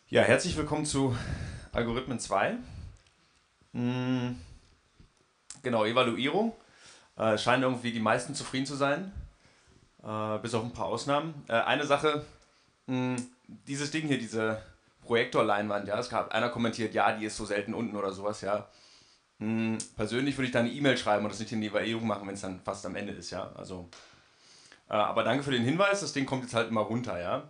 Ja, herzlich willkommen zu Algorithmen 2. Hm, genau, Evaluierung. Scheinen irgendwie die meisten zufrieden zu sein, bis auf ein paar Ausnahmen. Eine Sache, dieses Ding hier, diese Projektorleinwand, ja, es gab einer kommentiert, ja, die ist so selten unten oder sowas, ja. Persönlich würde ich da eine E-Mail schreiben und das nicht in die Evaluierung machen, wenn es dann fast am Ende ist, ja. Also, aber danke für den Hinweis, das Ding kommt jetzt halt immer runter, ja.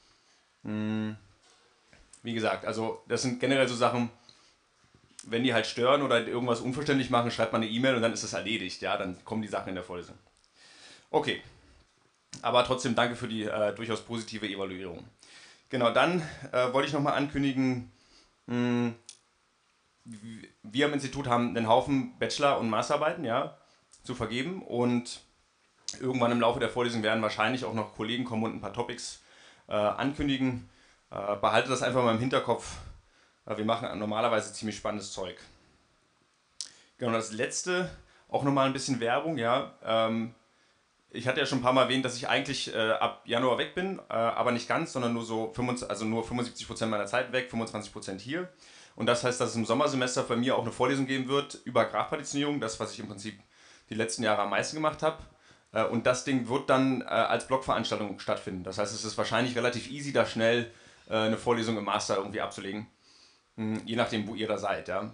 Wie gesagt, also das sind generell so Sachen, wenn die halt stören oder irgendwas unverständlich machen, schreibt man eine E-Mail und dann ist es erledigt. Ja, dann kommen die Sachen in der Vorlesung. Okay, aber trotzdem danke für die durchaus positive Evaluierung. Genau, dann wollte ich nochmal ankündigen, mh, wir am Institut haben einen Haufen Bachelor- und Masterarbeiten, ja, zu vergeben und irgendwann im Laufe der Vorlesung werden wahrscheinlich auch noch Kollegen kommen und ein paar Topics ankündigen. Behalte das einfach mal im Hinterkopf. Wir machen normalerweise ziemlich spannendes Zeug. Genau, das letzte, auch nochmal ein bisschen Werbung, ja. Ich hatte ja schon ein paar Mal erwähnt, dass ich eigentlich ab Januar weg bin, aber nicht ganz, sondern nur so 25, also nur 75% meiner Zeit weg, 25% hier. Und das heißt, dass es im Sommersemester bei mir auch eine Vorlesung geben wird über Graph-Partitionierung, das, was ich im Prinzip die letzten Jahre am meisten gemacht habe. Und das Ding wird dann als Blogveranstaltung stattfinden. Das heißt, es ist wahrscheinlich relativ easy, da schnell eine Vorlesung im Master irgendwie abzulegen. Je nachdem, wo ihr da seid, ja.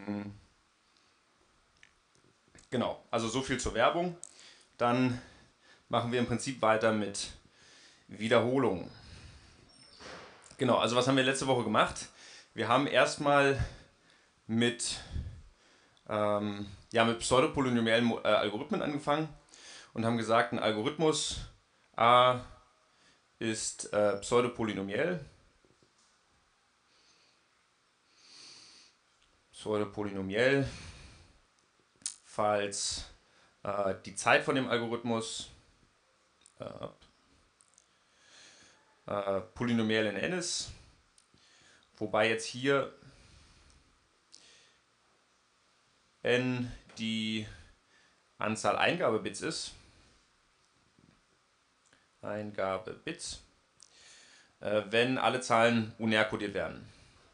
Genau, also so viel zur Werbung. Dann machen wir im Prinzip weiter mit Wiederholung. Genau, also was haben wir letzte Woche gemacht? Wir haben erstmal mit, ja, mit pseudopolynomiellen Algorithmen angefangen und haben gesagt, ein Algorithmus A ist pseudopolynomiell. Pseudopolynomiell, falls die Zeit von dem Algorithmus polynomiell in n ist. Wobei jetzt hier n die Anzahl Eingabebits ist. Eingabebits, wenn alle Zahlen unär kodiert werden.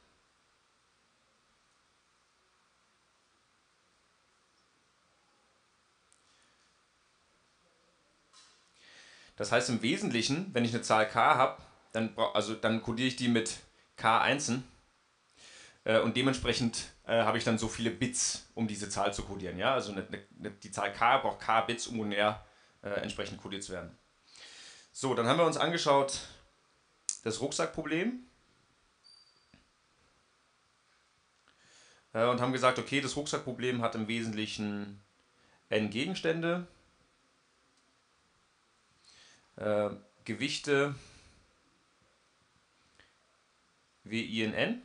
Das heißt im Wesentlichen, wenn ich eine Zahl k habe, dann kodiere ich die mit k Einsen und dementsprechend habe ich dann so viele Bits, um diese Zahl zu kodieren. Ja? Also die Zahl k braucht k Bits, um unär entsprechend kodiert zu werden. So, dann haben wir uns angeschaut das Rucksackproblem und haben gesagt, okay, das Rucksackproblem hat im Wesentlichen n Gegenstände, äh, Gewichte WI in n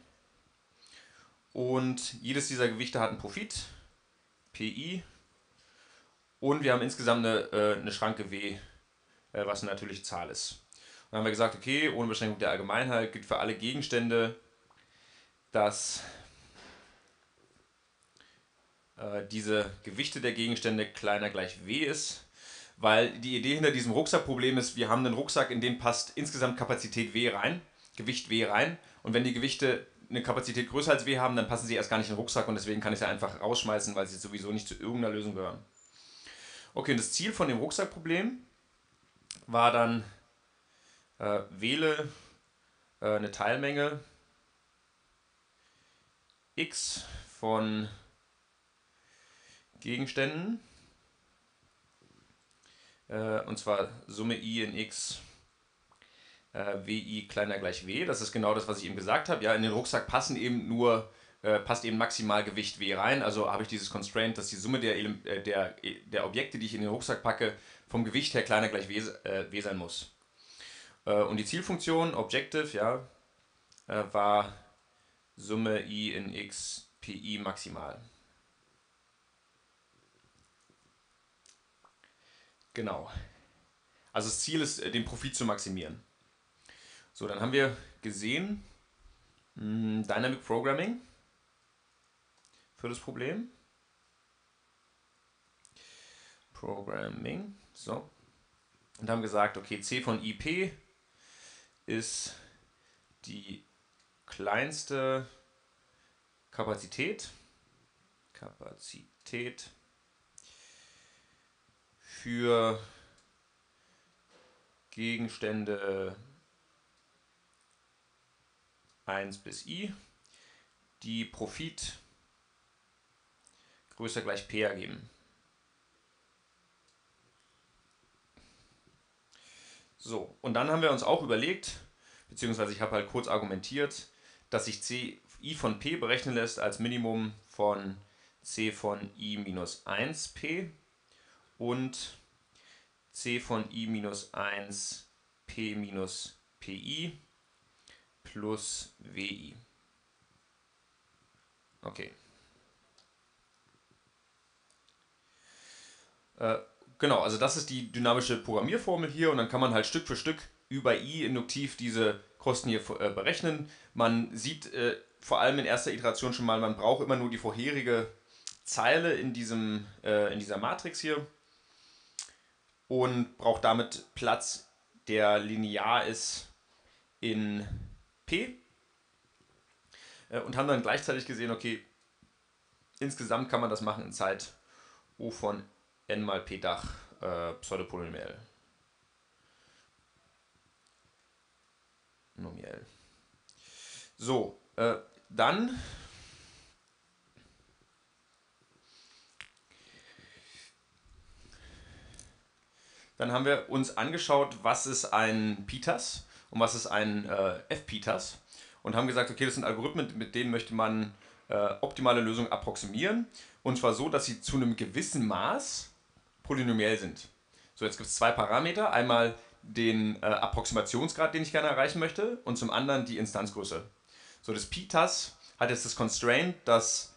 und jedes dieser Gewichte hat einen Profit, PI, und wir haben insgesamt eine Schranke W, was eine natürliche Zahl ist. Und dann haben wir gesagt, okay, ohne Beschränkung der Allgemeinheit gilt für alle Gegenstände, dass diese Gewichte der Gegenstände kleiner gleich W ist, weil die Idee hinter diesem Rucksackproblem ist, wir haben einen Rucksack, in den passt insgesamt Kapazität W rein, Gewicht W rein, und wenn die Gewichte eine Kapazität größer als W haben, dann passen sie erst gar nicht in den Rucksack und deswegen kann ich sie einfach rausschmeißen, weil sie sowieso nicht zu irgendeiner Lösung gehören. Okay, und das Ziel von dem Rucksackproblem war dann, wähle eine Teilmenge x von Gegenständen, und zwar Summe i in x wi kleiner gleich w. Das ist genau das, was ich eben gesagt habe. Ja, in den Rucksack passt eben maximal Gewicht w rein. Also habe ich dieses Constraint, dass die Summe der Objekte, die ich in den Rucksack packe, vom Gewicht her kleiner gleich w sein muss. Und die Zielfunktion, Objective, ja, war Summe i in x pi maximal. Genau. Also das Ziel ist, den Profit zu maximieren. So, dann haben wir gesehen, Dynamic Programming für das Problem. Programming. So. Und haben gesagt, okay, C von IP ist die kleinste Kapazität für Gegenstände 1 bis i, die Profit größer gleich p ergeben. So, und dann haben wir uns auch überlegt, beziehungsweise ich habe halt kurz argumentiert, dass sich i von p berechnen lässt als Minimum von c von i minus 1p und c von i minus 1 p minus pi plus wi. Okay. Genau, also das ist die dynamische Programmierformel hier und dann kann man halt Stück für Stück über i induktiv diese Kosten hier berechnen. Man sieht vor allem in erster Iteration schon mal, man braucht immer nur die vorherige Zeile in dieser Matrix hier und braucht damit Platz, der linear ist in P und haben dann gleichzeitig gesehen, okay, insgesamt kann man das machen in Zeit O von n mal p Dach pseudopolynomiell. Nomiell. So, dann haben wir uns angeschaut, was ist ein Pitas und was ist ein F-Pitas und haben gesagt, okay, das sind Algorithmen, mit denen möchte man optimale Lösungen approximieren und zwar so, dass sie zu einem gewissen Maß polynomiell sind. So, jetzt gibt es zwei Parameter, einmal den Approximationsgrad, den ich gerne erreichen möchte und zum anderen die Instanzgröße. So, das Pitas hat jetzt das Constraint, dass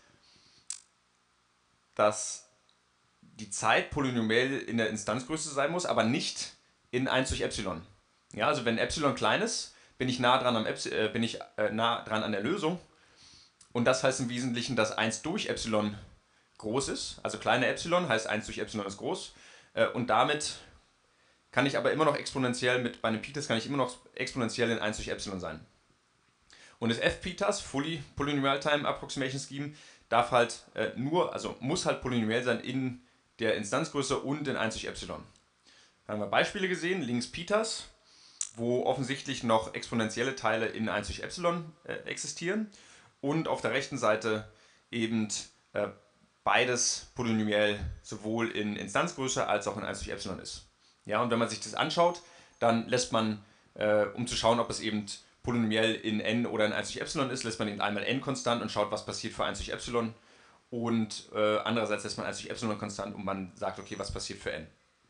die Zeit polynomiell in der Instanzgröße sein muss, aber nicht in 1 durch Epsilon. Ja, also wenn Epsilon klein ist, bin ich nah dran an der Lösung. Und das heißt im Wesentlichen, dass 1 durch Epsilon groß ist. Also kleine Epsilon heißt 1 durch Epsilon ist groß. Und damit kann ich aber immer noch exponentiell, bei einem Pitas kann ich immer noch exponentiell in 1 durch Epsilon sein. Und das F-Pitas, Fully Polynomial Time Approximation Scheme, darf halt muss halt polynomiell sein in der Instanzgröße und in 1 durch Epsilon. Da haben wir Beispiele gesehen, links Pitas, wo offensichtlich noch exponentielle Teile in 1 durch Epsilon existieren und auf der rechten Seite eben beides polynomiell sowohl in Instanzgröße als auch in 1 durch Epsilon ist. Ja, und wenn man sich das anschaut, dann lässt man, um zu schauen, ob es eben polynomiell in n oder in 1 durch Epsilon ist, lässt man eben einmal n konstant und schaut, was passiert für 1 durch Epsilon. Und andererseits lässt man 1 durch Epsilon konstant und man sagt, okay, was passiert für n.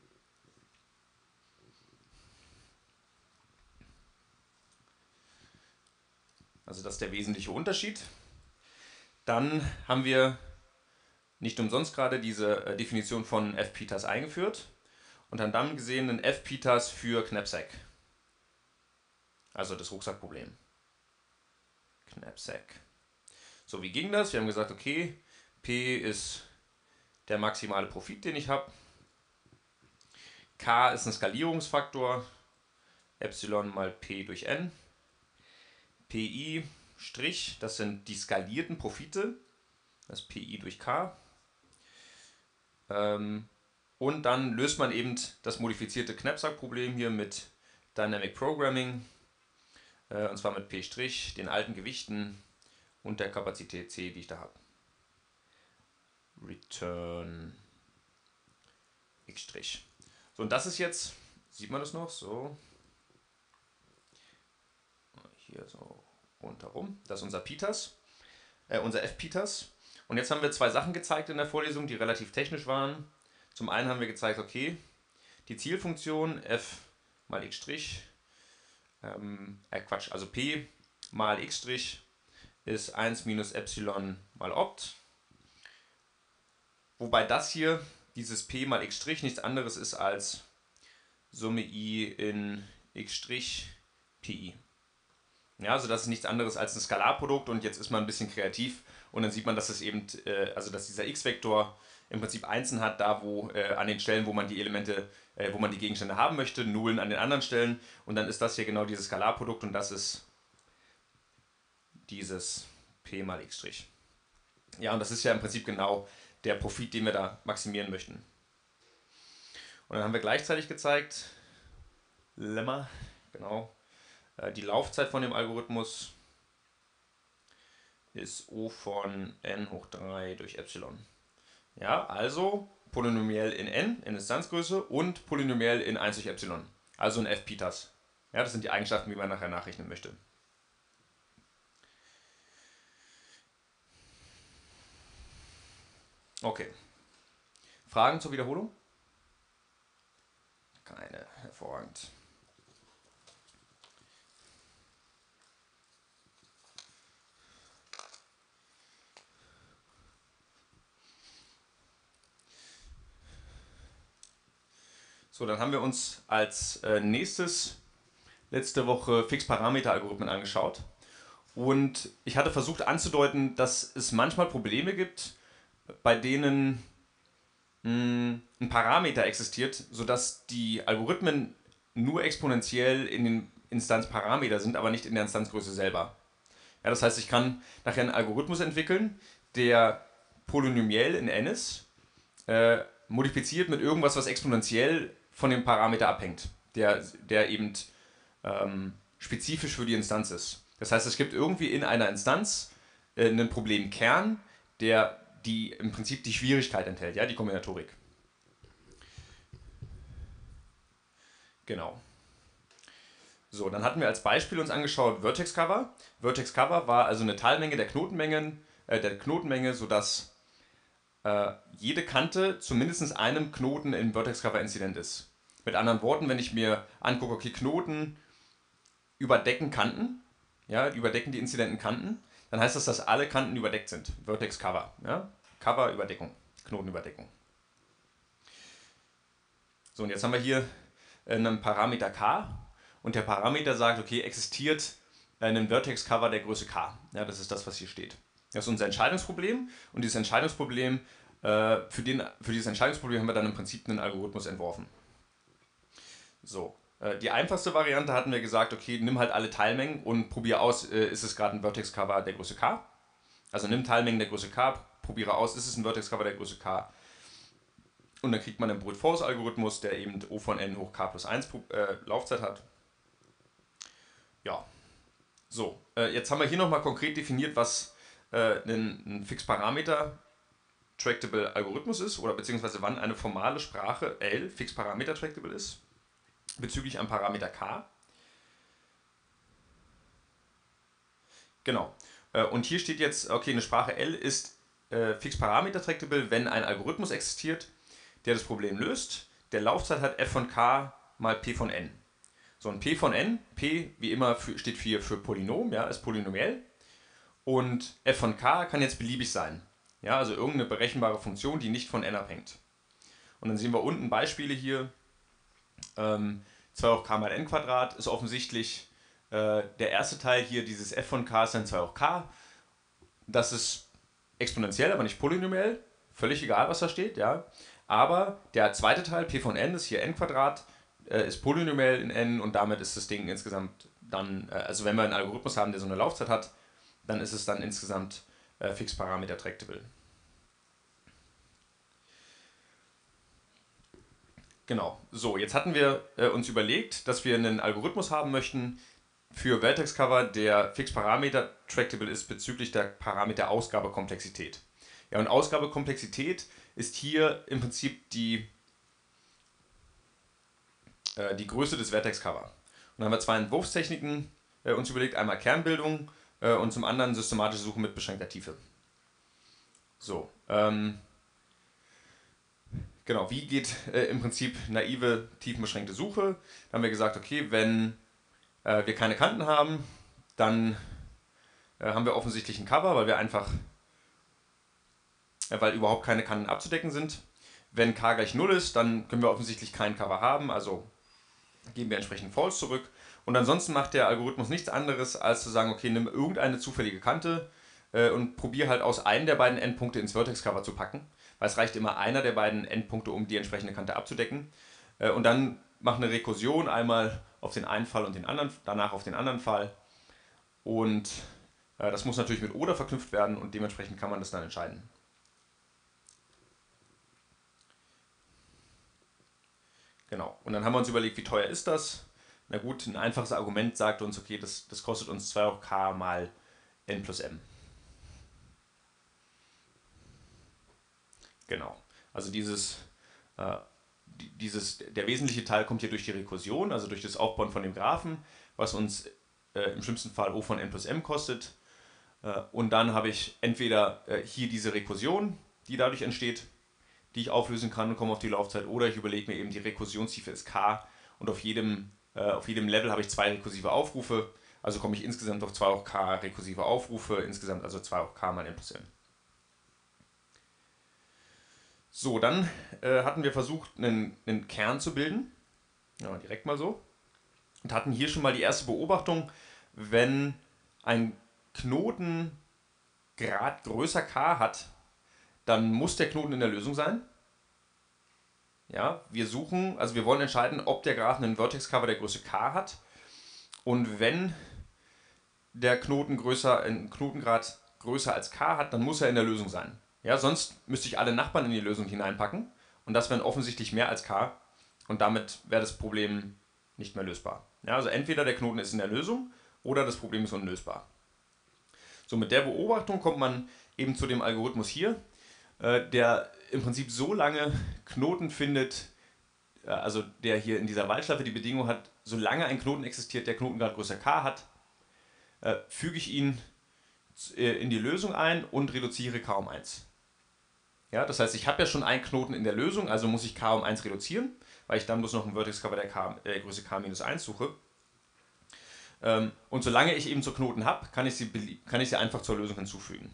Also das ist der wesentliche Unterschied. Dann haben wir nicht umsonst gerade diese Definition von F-Pitas eingeführt und haben dann gesehen einen F-Pitas für Knapsack. Also das Rucksackproblem. Knapsack. So, wie ging das? Wir haben gesagt, okay, P ist der maximale Profit, den ich habe. K ist ein Skalierungsfaktor, Epsilon mal P durch N. Pi', das sind die skalierten Profite, das Pi durch K. Und dann löst man eben das modifizierte Knapsack-Problem hier mit Dynamic Programming, und zwar mit P', den alten Gewichten und der Kapazität C, die ich da habe. Return X'. So, und das ist jetzt, sieht man das noch? So. Hier so rundherum. Das ist unser Pitas, unser F-Pitas. Und jetzt haben wir zwei Sachen gezeigt in der Vorlesung, die relativ technisch waren. Zum einen haben wir gezeigt, okay, die Zielfunktion f mal x', also p mal x' ist 1 minus Epsilon mal Opt. Wobei das hier, dieses p mal x' nichts anderes ist als Summe i in x' pi. Ja, also das ist nichts anderes als ein Skalarprodukt und jetzt ist man ein bisschen kreativ und dann sieht man, dass es eben, dass dieser x-Vektor im Prinzip Einsen hat, da wo an den Stellen, wo man die Elemente, wo man die Gegenstände haben möchte, Nullen an den anderen Stellen und dann ist das hier genau dieses Skalarprodukt und das ist dieses P mal x'. Ja, und das ist ja im Prinzip genau der Profit, den wir da maximieren möchten. Und dann haben wir gleichzeitig gezeigt, Lemma, genau, die Laufzeit von dem Algorithmus ist O von n hoch 3 durch Epsilon. Ja, also polynomiell in n, in Instanzgröße, und polynomiell in 1 durch Epsilon. Also in f-Pitas. Ja, das sind die Eigenschaften, wie man nachher nachrechnen möchte. Okay. Fragen zur Wiederholung? Keine. Hervorragend. So, dann haben wir uns als nächstes letzte Woche Fixparameter-Algorithmen angeschaut. Und ich hatte versucht anzudeuten, dass es manchmal Probleme gibt, bei denen ein Parameter existiert, sodass die Algorithmen nur exponentiell in den Instanzparameter sind, aber nicht in der Instanzgröße selber. Ja, das heißt, ich kann nachher einen Algorithmus entwickeln, der polynomiell in n ist, modifiziert mit irgendwas, was exponentiell von dem Parameter abhängt, der eben spezifisch für die Instanz ist. Das heißt, es gibt irgendwie in einer Instanz einen Problemkern, der im Prinzip die Schwierigkeit enthält, ja, die Kombinatorik. Genau. So, dann hatten wir als Beispiel uns angeschaut Vertex Cover. Vertex Cover war also eine Teilmenge der Knotenmenge, sodass jede Kante zu mindestens einem Knoten im Vertex Cover inzident ist. Mit anderen Worten, wenn ich mir angucke, okay, Knoten überdecken Kanten, ja, überdecken die inzidenten Kanten, dann heißt das, dass alle Kanten überdeckt sind. Vertex Cover. Ja? Cover, Überdeckung, Knotenüberdeckung. So, und jetzt haben wir hier einen Parameter k, und der Parameter sagt, okay, existiert ein Vertex Cover der Größe k. Ja, das ist das, was hier steht. Das ist unser Entscheidungsproblem, und dieses Entscheidungsproblem, für dieses Entscheidungsproblem haben wir dann im Prinzip einen Algorithmus entworfen. So, die einfachste Variante hatten wir gesagt, okay, nimm halt alle Teilmengen und probier aus, ist es gerade ein Vertex Cover der Größe k. Also nimm Teilmengen der Größe k, probiere aus, ist es ein Vertex Cover der Größe k. Und dann kriegt man einen Brute-Force-Algorithmus, der eben O von n hoch k plus 1 Laufzeit hat. Ja, so, jetzt haben wir hier nochmal konkret definiert, was ein Fixparameter-Tractable-Algorithmus ist, oder beziehungsweise wann eine formale Sprache L Fixparameter-Tractable ist, bezüglich einem Parameter k. Genau, und hier steht jetzt, okay, eine Sprache L ist Fixparameter-Tractable, wenn ein Algorithmus existiert, der das Problem löst, der Laufzeit hat f von k mal p von n. So, ein p von n, p wie immer steht hier für Polynom, ja, ist polynomiell, und f von k kann jetzt beliebig sein. Ja, also irgendeine berechenbare Funktion, die nicht von n abhängt. Und dann sehen wir unten Beispiele hier. 2 hoch k mal n Quadrat ist offensichtlich der erste Teil hier, dieses f von k ist dann 2 hoch k. Das ist exponentiell, aber nicht polynomiell. Völlig egal, was da steht, ja. Aber der zweite Teil, p von n, ist hier n Quadrat, ist polynomiell in n, und damit ist das Ding insgesamt dann, also wenn wir einen Algorithmus haben, der so eine Laufzeit hat, dann ist es dann insgesamt Fixparameter-Tractable. Genau, so, jetzt hatten wir uns überlegt, dass wir einen Algorithmus haben möchten für Vertex Cover, der Fixparameter-Tractable ist bezüglich der Parameter-Ausgabekomplexität. Ja, und Ausgabekomplexität ist hier im Prinzip die Größe des Vertex Cover. Und dann haben wir zwei Entwurfstechniken uns überlegt, einmal Kernbildung und zum anderen systematische Suche mit beschränkter Tiefe. So, genau, wie geht im Prinzip naive, tiefenbeschränkte Suche? Da haben wir gesagt, okay, wenn wir keine Kanten haben, dann haben wir offensichtlich ein Cover, weil überhaupt keine Kanten abzudecken sind. Wenn k gleich 0 ist, dann können wir offensichtlich kein Cover haben, also geben wir entsprechend false zurück. Und ansonsten macht der Algorithmus nichts anderes, als zu sagen, okay, nimm irgendeine zufällige Kante und probier halt aus einem der beiden Endpunkte ins Vertex Cover zu packen, weil es reicht immer einer der beiden Endpunkte, um die entsprechende Kante abzudecken. Und dann mach eine Rekursion, einmal auf den einen Fall und danach auf den anderen Fall. Und Das muss natürlich mit oder verknüpft werden und dementsprechend kann man das dann entscheiden. Genau. Und dann haben wir uns überlegt, wie teuer ist das? Na gut, ein einfaches Argument sagt uns, okay, das kostet uns 2 hoch k mal n plus m. Genau. Also der wesentliche Teil kommt hier durch die Rekursion, also durch das Aufbauen von dem Graphen, was uns im schlimmsten Fall O von n plus m kostet. Und dann habe ich entweder hier diese Rekursion, die dadurch entsteht, die ich auflösen kann und komme auf die Laufzeit, oder ich überlege mir eben, die Rekursionstiefe ist k und auf jedem Level habe ich 2 rekursive Aufrufe, also komme ich insgesamt auf 2 hoch k rekursive Aufrufe, insgesamt also 2 hoch k mal n plus m. So, dann hatten wir versucht, einen Kern zu bilden, ja, direkt mal so, und hatten hier schon mal die erste Beobachtung, wenn ein Knoten Grad größer k hat, dann muss der Knoten in der Lösung sein. Ja, wir wollen entscheiden, ob der Graph einen Vertex-Cover der Größe k hat. Und wenn der Knotengrad größer als k hat, dann muss er in der Lösung sein. Ja, sonst müsste ich alle Nachbarn in die Lösung hineinpacken. Und das wären offensichtlich mehr als k. Und damit wäre das Problem nicht mehr lösbar. Ja, also entweder der Knoten ist in der Lösung oder das Problem ist unlösbar. So, mit der Beobachtung kommt man eben zu dem Algorithmus hier, der im Prinzip so lange Knoten findet, also der hier in dieser Waldschleife die Bedingung hat, solange ein Knoten existiert, der Knotengrad größer k hat, füge ich ihn in die Lösung ein und reduziere k um 1. Ja, das heißt, ich habe ja schon einen Knoten in der Lösung, also muss ich k um 1 reduzieren, weil ich dann bloß noch einen Vertex-Cover der Größe k minus 1 suche. Und solange ich eben so Knoten habe, kann ich sie einfach zur Lösung hinzufügen.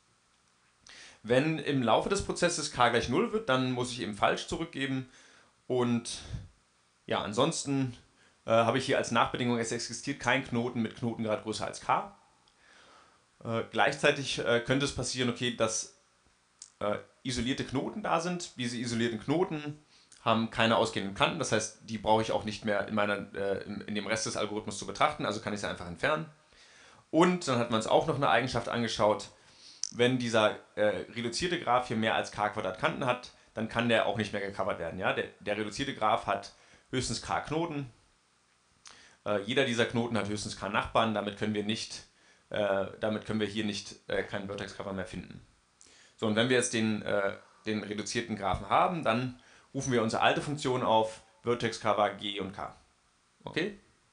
Wenn im Laufe des Prozesses k gleich 0 wird, dann muss ich eben falsch zurückgeben. Und ja, ansonsten habe ich hier als Nachbedingung, es existiert kein Knoten mit Knotengrad größer als k. Gleichzeitig könnte es passieren, okay, dass isolierte Knoten da sind. Diese isolierten Knoten haben keine ausgehenden Kanten, das heißt, die brauche ich auch nicht mehr in dem Rest des Algorithmus zu betrachten, also kann ich sie einfach entfernen. Und dann hat man uns auch noch eine Eigenschaft angeschaut, wenn dieser reduzierte Graph hier mehr als k Quadrat Kanten hat, dann kann der auch nicht mehr gecovert werden. Ja? Der reduzierte Graph hat höchstens k Knoten. Jeder dieser Knoten hat höchstens k Nachbarn, damit können wir hier nicht keinen Vertex-Cover mehr finden. So, und wenn wir jetzt den reduzierten Graphen haben, dann rufen wir unsere alte Funktion auf, Vertex-Cover g und k. Okay?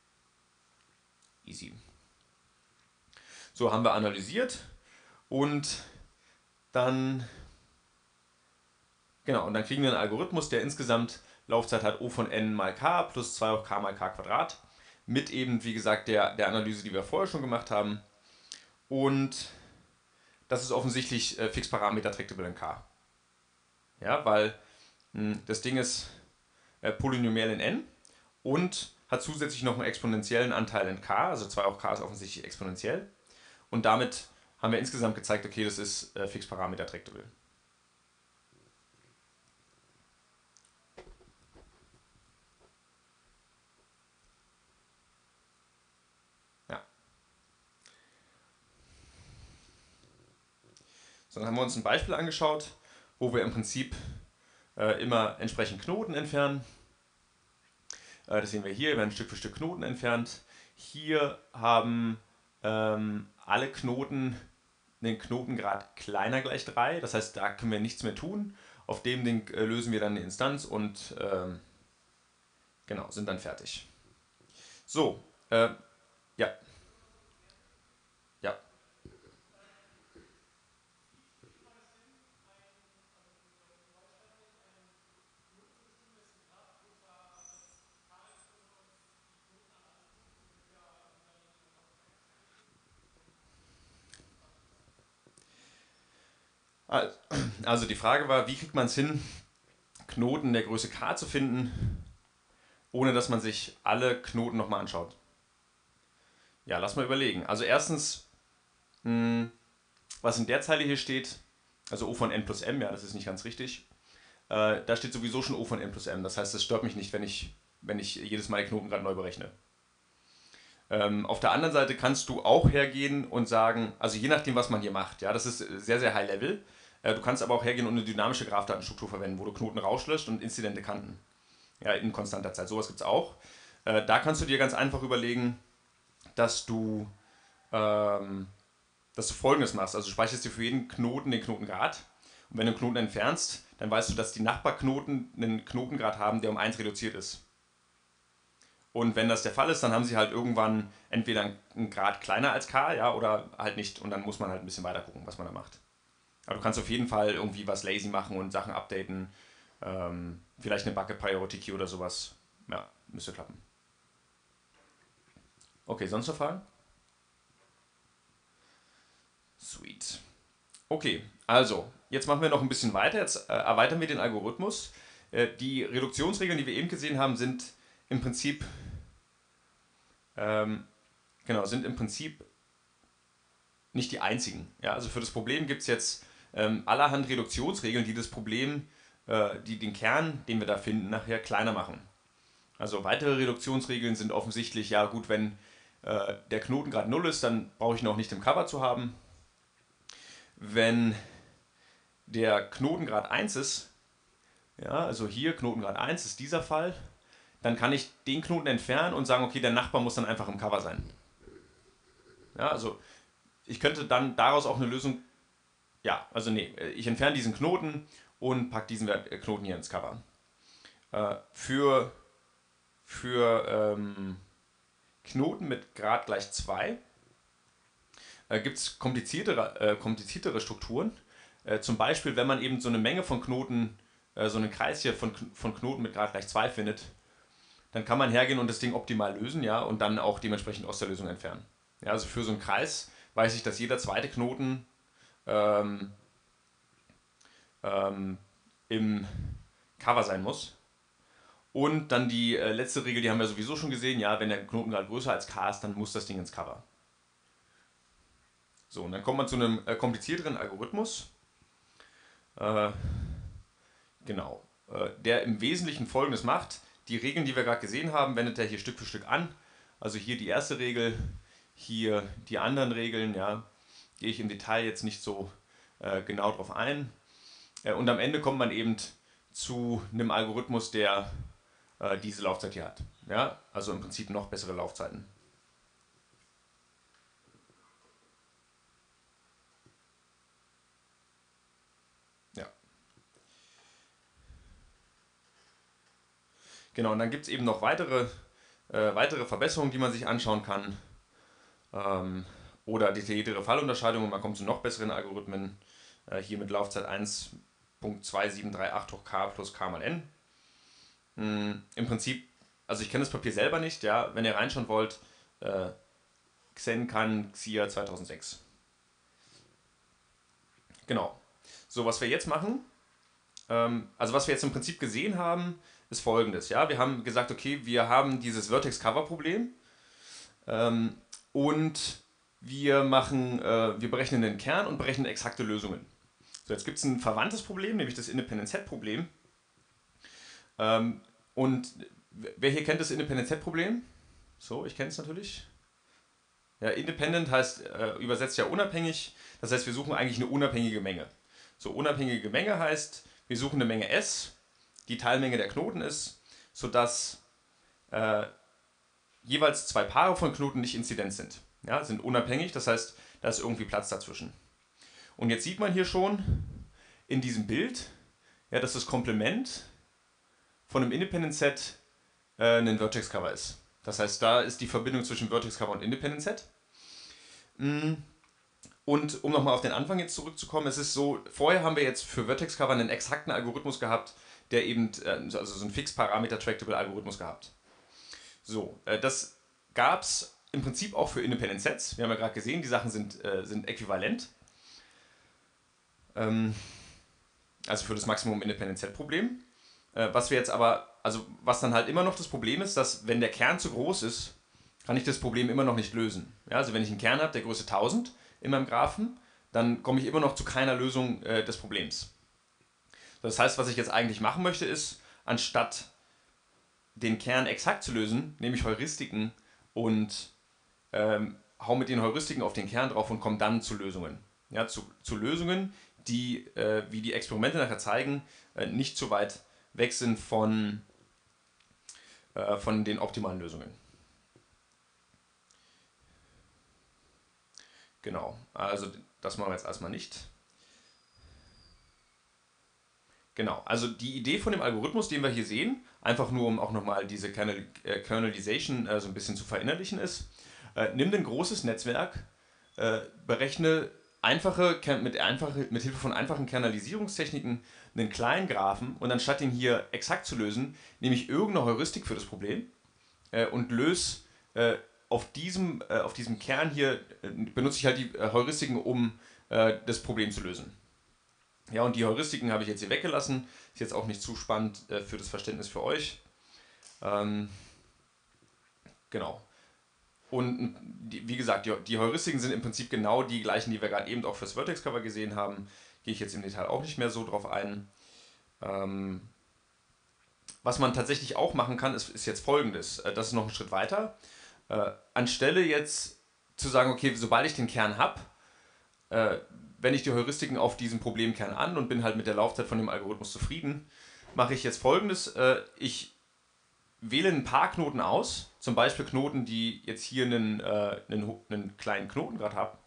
Easy. So, haben wir analysiert und dann kriegen wir einen Algorithmus, der insgesamt Laufzeit hat O von n mal k plus 2 hoch k mal k Quadrat mit eben, wie gesagt, der Analyse, die wir vorher schon gemacht haben. Und das ist offensichtlich Fixparameter tractable in k. Ja, weil das Ding ist polynomiell in n und hat zusätzlich noch einen exponentiellen Anteil in k, also 2 hoch k ist offensichtlich exponentiell. Und damit haben wir insgesamt gezeigt, okay, das ist Fixparameter tractable. Ja. So, dann haben wir uns ein Beispiel angeschaut, wo wir im Prinzip immer entsprechend Knoten entfernen. Das sehen wir hier, werden Stück für Stück Knoten entfernt. Hier haben alle Knoten den Knotengrad kleiner gleich 3, das heißt, da können wir nichts mehr tun. Auf dem Ding lösen wir dann eine Instanz und genau, sind dann fertig. So, ja. Ja. Also die Frage war, wie kriegt man es hin, Knoten der Größe k zu finden, ohne dass man sich alle Knoten nochmal anschaut. Ja, lass mal überlegen. Also erstens, was in der Zeile hier steht, also O von n plus m, ja, das ist nicht ganz richtig. Da steht sowieso schon O von n plus m, das heißt, es stört mich nicht, wenn ich jedes Mal den Knotengrad neu berechne. Auf der anderen Seite kannst du auch hergehen und sagen, also je nachdem, was man hier macht, ja, das ist sehr, sehr high level. Du kannst aber auch hergehen und eine dynamische Graph-Datenstruktur verwenden, wo du Knoten rauslöscht und inzidente Kanten. Ja, in konstanter Zeit. Sowas gibt es auch. Da kannst du dir ganz einfach überlegen, dass du, ähm, dass du Folgendes machst. Also du speicherst dir für jeden Knoten den Knotengrad. Und wenn du einen Knoten entfernst, dann weißt du, dass die Nachbarknoten einen Knotengrad haben, der um 1 reduziert ist. Und wenn das der Fall ist, dann haben sie halt irgendwann entweder einen Grad kleiner als k, ja, oder halt nicht. Und dann muss man halt ein bisschen weiter gucken, was man da macht. Aber du kannst auf jeden Fall irgendwie was lazy machen und Sachen updaten. Vielleicht eine Bucket Priority Queue oder sowas. Ja, müsste klappen. Okay, sonst noch Fragen? Sweet. Okay, also, jetzt machen wir noch ein bisschen weiter. Jetzt erweitern wir den Algorithmus. Die Reduktionsregeln, die wir eben gesehen haben, sind im Prinzip sind im Prinzip nicht die einzigen. Ja, also für das Problem gibt es jetzt allerhand Reduktionsregeln, die das Problem, die den Kern, den wir da finden, nachher kleiner machen. Also weitere Reduktionsregeln sind offensichtlich, ja gut, wenn der Knotengrad 0 ist, dann brauche ich ihn auch nicht im Cover zu haben. Wenn der Knotengrad 1 ist, ja, also hier Knotengrad 1 ist dieser Fall, dann kann ich den Knoten entfernen und sagen, okay, der Nachbar muss dann einfach im Cover sein. Ja, also ich könnte dann daraus auch eine Lösung, ja, also nee, ich entferne diesen Knoten und packe diesen Knoten hier ins Cover. Für Knoten mit Grad gleich 2 gibt es kompliziertere Strukturen. Zum Beispiel, wenn man eben so eine Menge von Knoten, so einen Kreis hier von Knoten mit Grad gleich 2 findet, dann kann man hergehen und das Ding optimal lösen, ja, und dann auch dementsprechend aus der Lösung entfernen. Ja, also für so einen Kreis weiß ich, dass jeder zweite Knoten im Cover sein muss. Und dann die letzte Regel, die haben wir sowieso schon gesehen, ja, wenn der Knotengrad größer als k ist, dann muss das Ding ins Cover. So, und dann kommt man zu einem komplizierteren Algorithmus. Genau. Der im Wesentlichen Folgendes macht. Die Regeln, die wir gerade gesehen haben, wendet er hier Stück für Stück an. Also hier die erste Regel, hier die anderen Regeln, ja, gehe ich im Detail jetzt nicht so genau drauf ein. Und am Ende kommt man eben zu einem Algorithmus, der diese Laufzeit hier hat. Ja, also im Prinzip noch bessere Laufzeiten. Ja. Genau, und dann gibt es eben noch weitere Verbesserungen, die man sich anschauen kann. Oder detailliertere Fallunterscheidungen. Man kommt zu noch besseren Algorithmen. Hier mit Laufzeit 1.2738 hoch k plus k mal n. Im Prinzip, also ich kenne das Papier selber nicht, ja, wenn ihr reinschauen wollt, Xen Xia 2006. Genau. So, was wir jetzt machen, also was wir jetzt im Prinzip gesehen haben, ist folgendes. Ja, wir haben gesagt, okay, wir haben dieses Vertex-Cover-Problem und wir berechnen den Kern und berechnen exakte Lösungen. So, jetzt gibt es ein verwandtes Problem, nämlich das Independent-Set-Problem. Und wer hier kennt das Independent-Set-Problem? So, ich kenne es natürlich. Ja, Independent heißt übersetzt ja unabhängig. Das heißt, wir suchen eigentlich eine unabhängige Menge. So, unabhängige Menge heißt, wir suchen eine Menge S, die Teilmenge der Knoten ist, sodass jeweils zwei Paare von Knoten nicht inzident sind. Ja, sind unabhängig, das heißt, da ist irgendwie Platz dazwischen. Und jetzt sieht man hier schon in diesem Bild, ja, dass das Komplement von einem Independent Set ein Vertex Cover ist. Das heißt, da ist die Verbindung zwischen Vertex Cover und Independent Set. Und um nochmal auf den Anfang jetzt zurückzukommen, es ist so, vorher haben wir jetzt für Vertex Cover einen exakten Algorithmus gehabt, der eben, also so einen Fix-Parameter-Tractable-Algorithmus gehabt. So, das gab es im Prinzip auch für Independent Sets. Wir haben ja gerade gesehen, die Sachen sind äquivalent. Also für das Maximum Independent Set Problem. Was wir jetzt aber, also was dann halt immer noch das Problem ist, dass wenn der Kern zu groß ist, kann ich das Problem immer noch nicht lösen. Ja, also wenn ich einen Kern habe, der Größe 1000 in meinem Graphen, dann komme ich immer noch zu keiner Lösung des Problems. Das heißt, was ich jetzt eigentlich machen möchte, ist, anstatt den Kern exakt zu lösen, nehme ich Heuristiken und hau mit den Heuristiken auf den Kern drauf und komm dann zu Lösungen. Ja, zu Lösungen, die, wie die Experimente nachher zeigen, nicht zu weit weg sind von den optimalen Lösungen. Genau, also das machen wir jetzt erstmal nicht. Genau, also die Idee von dem Algorithmus, den wir hier sehen, einfach nur um auch nochmal diese Kernelization so ein bisschen zu verinnerlichen ist, nimm ein großes Netzwerk, berechne mit Hilfe von einfachen Kernalisierungstechniken einen kleinen Graphen und anstatt ihn hier exakt zu lösen, nehme ich irgendeine Heuristik für das Problem und löse auf diesem Kern hier, benutze ich halt die Heuristiken, um das Problem zu lösen. Ja, und die Heuristiken habe ich jetzt hier weggelassen. Ist jetzt auch nicht zu spannend für das Verständnis für euch. Ähm, genau. Und wie gesagt, die Heuristiken sind im Prinzip genau die gleichen, die wir gerade eben auch fürs Vertex-Cover gesehen haben. Gehe ich jetzt im Detail auch nicht mehr so drauf ein. Ähm, was man tatsächlich auch machen kann, ist jetzt folgendes. Das ist noch ein Schritt weiter. Anstelle jetzt zu sagen, okay, sobald ich den Kern habe, wende ich die Heuristiken auf diesen Problemkern an und bin halt mit der Laufzeit von dem Algorithmus zufrieden, mache ich jetzt folgendes. Ich wähle ein paar Knoten aus, zum Beispiel Knoten, die jetzt hier einen kleinen Knotengrad haben.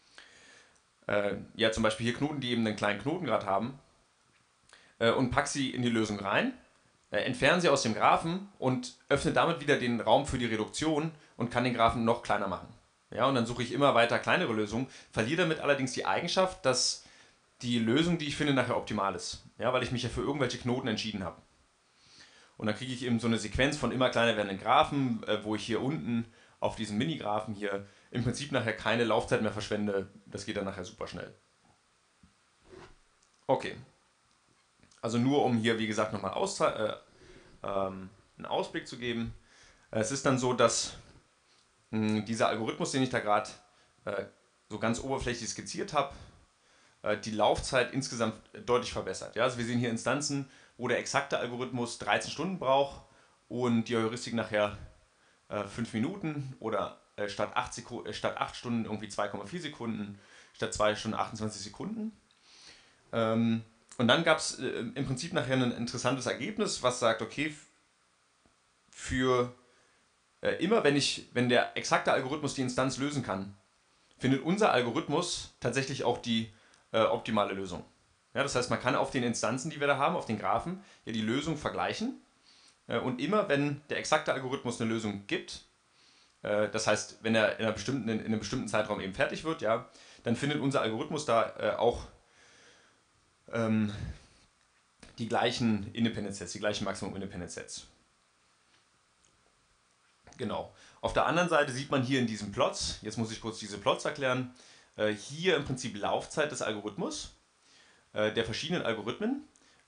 Ja, zum Beispiel hier Knoten, die eben einen kleinen Knotengrad haben und packe sie in die Lösung rein, entferne sie aus dem Graphen und öffne damit wieder den Raum für die Reduktion und kann den Graphen noch kleiner machen. Ja, und dann suche ich immer weiter kleinere Lösungen, verliere damit allerdings die Eigenschaft, dass die Lösung, die ich finde, nachher optimal ist. Ja, weil ich mich ja für irgendwelche Knoten entschieden habe. Und dann kriege ich eben so eine Sequenz von immer kleiner werdenden Graphen, wo ich hier unten auf diesem Mini-Graphen hier im Prinzip nachher keine Laufzeit mehr verschwende. Das geht dann nachher super schnell. Okay. Also nur um hier, wie gesagt, nochmal einen Ausblick zu geben. Es ist dann so, dass dieser Algorithmus, den ich da gerade so ganz oberflächlich skizziert habe, die Laufzeit insgesamt deutlich verbessert. Ja, also wir sehen hier Instanzen, wo der exakte Algorithmus 13 Stunden braucht und die Heuristik nachher 5 Minuten oder statt 8 Stunden irgendwie 2,4 Sekunden, statt 2 Stunden 28 Sekunden. Und dann gab es im Prinzip nachher ein interessantes Ergebnis, was sagt, okay, für immer wenn der exakte Algorithmus die Instanz lösen kann, findet unser Algorithmus tatsächlich auch die optimale Lösung. Ja, das heißt, man kann auf den Instanzen, die wir da haben, auf den Graphen, ja die Lösung vergleichen. Und immer wenn der exakte Algorithmus eine Lösung gibt, das heißt, wenn er in einem bestimmten Zeitraum eben fertig wird, ja, dann findet unser Algorithmus da auch die gleichen Independent Sets, die gleichen Maximum Independent Sets. Genau. Auf der anderen Seite sieht man hier in diesen Plots, jetzt muss ich kurz diese Plots erklären, hier im Prinzip Laufzeit des Algorithmus, der verschiedenen Algorithmen.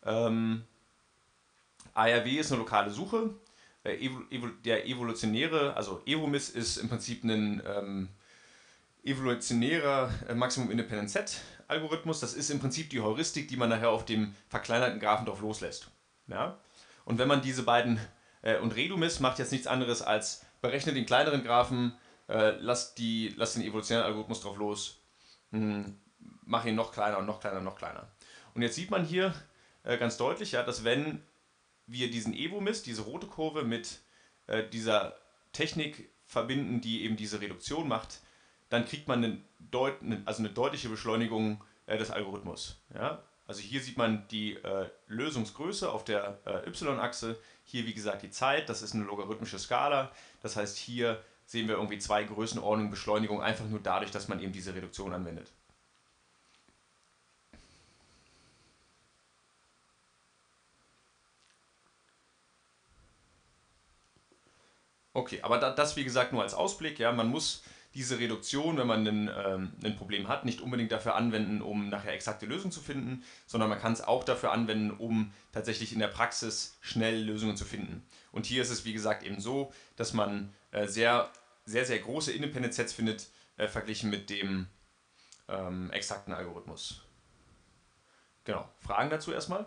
ARW ist eine lokale Suche. Der evolutionäre, also Evomis ist im Prinzip ein evolutionärer Maximum Independent Set Algorithmus. Das ist im Prinzip die Heuristik, die man nachher auf dem verkleinerten Graphen drauf loslässt. Ja? Und wenn man diese beiden und Redumis macht jetzt nichts anderes als berechne den kleineren Graphen, lass den evolutionären Algorithmus drauf los, mach ihn noch kleiner und noch kleiner und noch kleiner. Und jetzt sieht man hier ganz deutlich, ja, dass wenn wir diesen Evomis, diese rote Kurve, mit dieser Technik verbinden, die eben diese Reduktion macht, dann kriegt man eine deutliche Beschleunigung des Algorithmus. Ja? Also hier sieht man die Lösungsgröße auf der y-Achse, hier wie gesagt die Zeit, das ist eine logarithmische Skala, das heißt hier sehen wir irgendwie 2 Größenordnungen Beschleunigung, einfach nur dadurch, dass man eben diese Reduktion anwendet. Okay, aber das wie gesagt nur als Ausblick. Ja, man muss diese Reduktion, wenn man ein Problem hat, nicht unbedingt dafür anwenden, um nachher exakte Lösungen zu finden, sondern man kann es auch dafür anwenden, um tatsächlich in der Praxis schnell Lösungen zu finden. Und hier ist es wie gesagt eben so, dass man sehr große Independent Sets findet, verglichen mit dem exakten Algorithmus. Genau. Fragen dazu erstmal?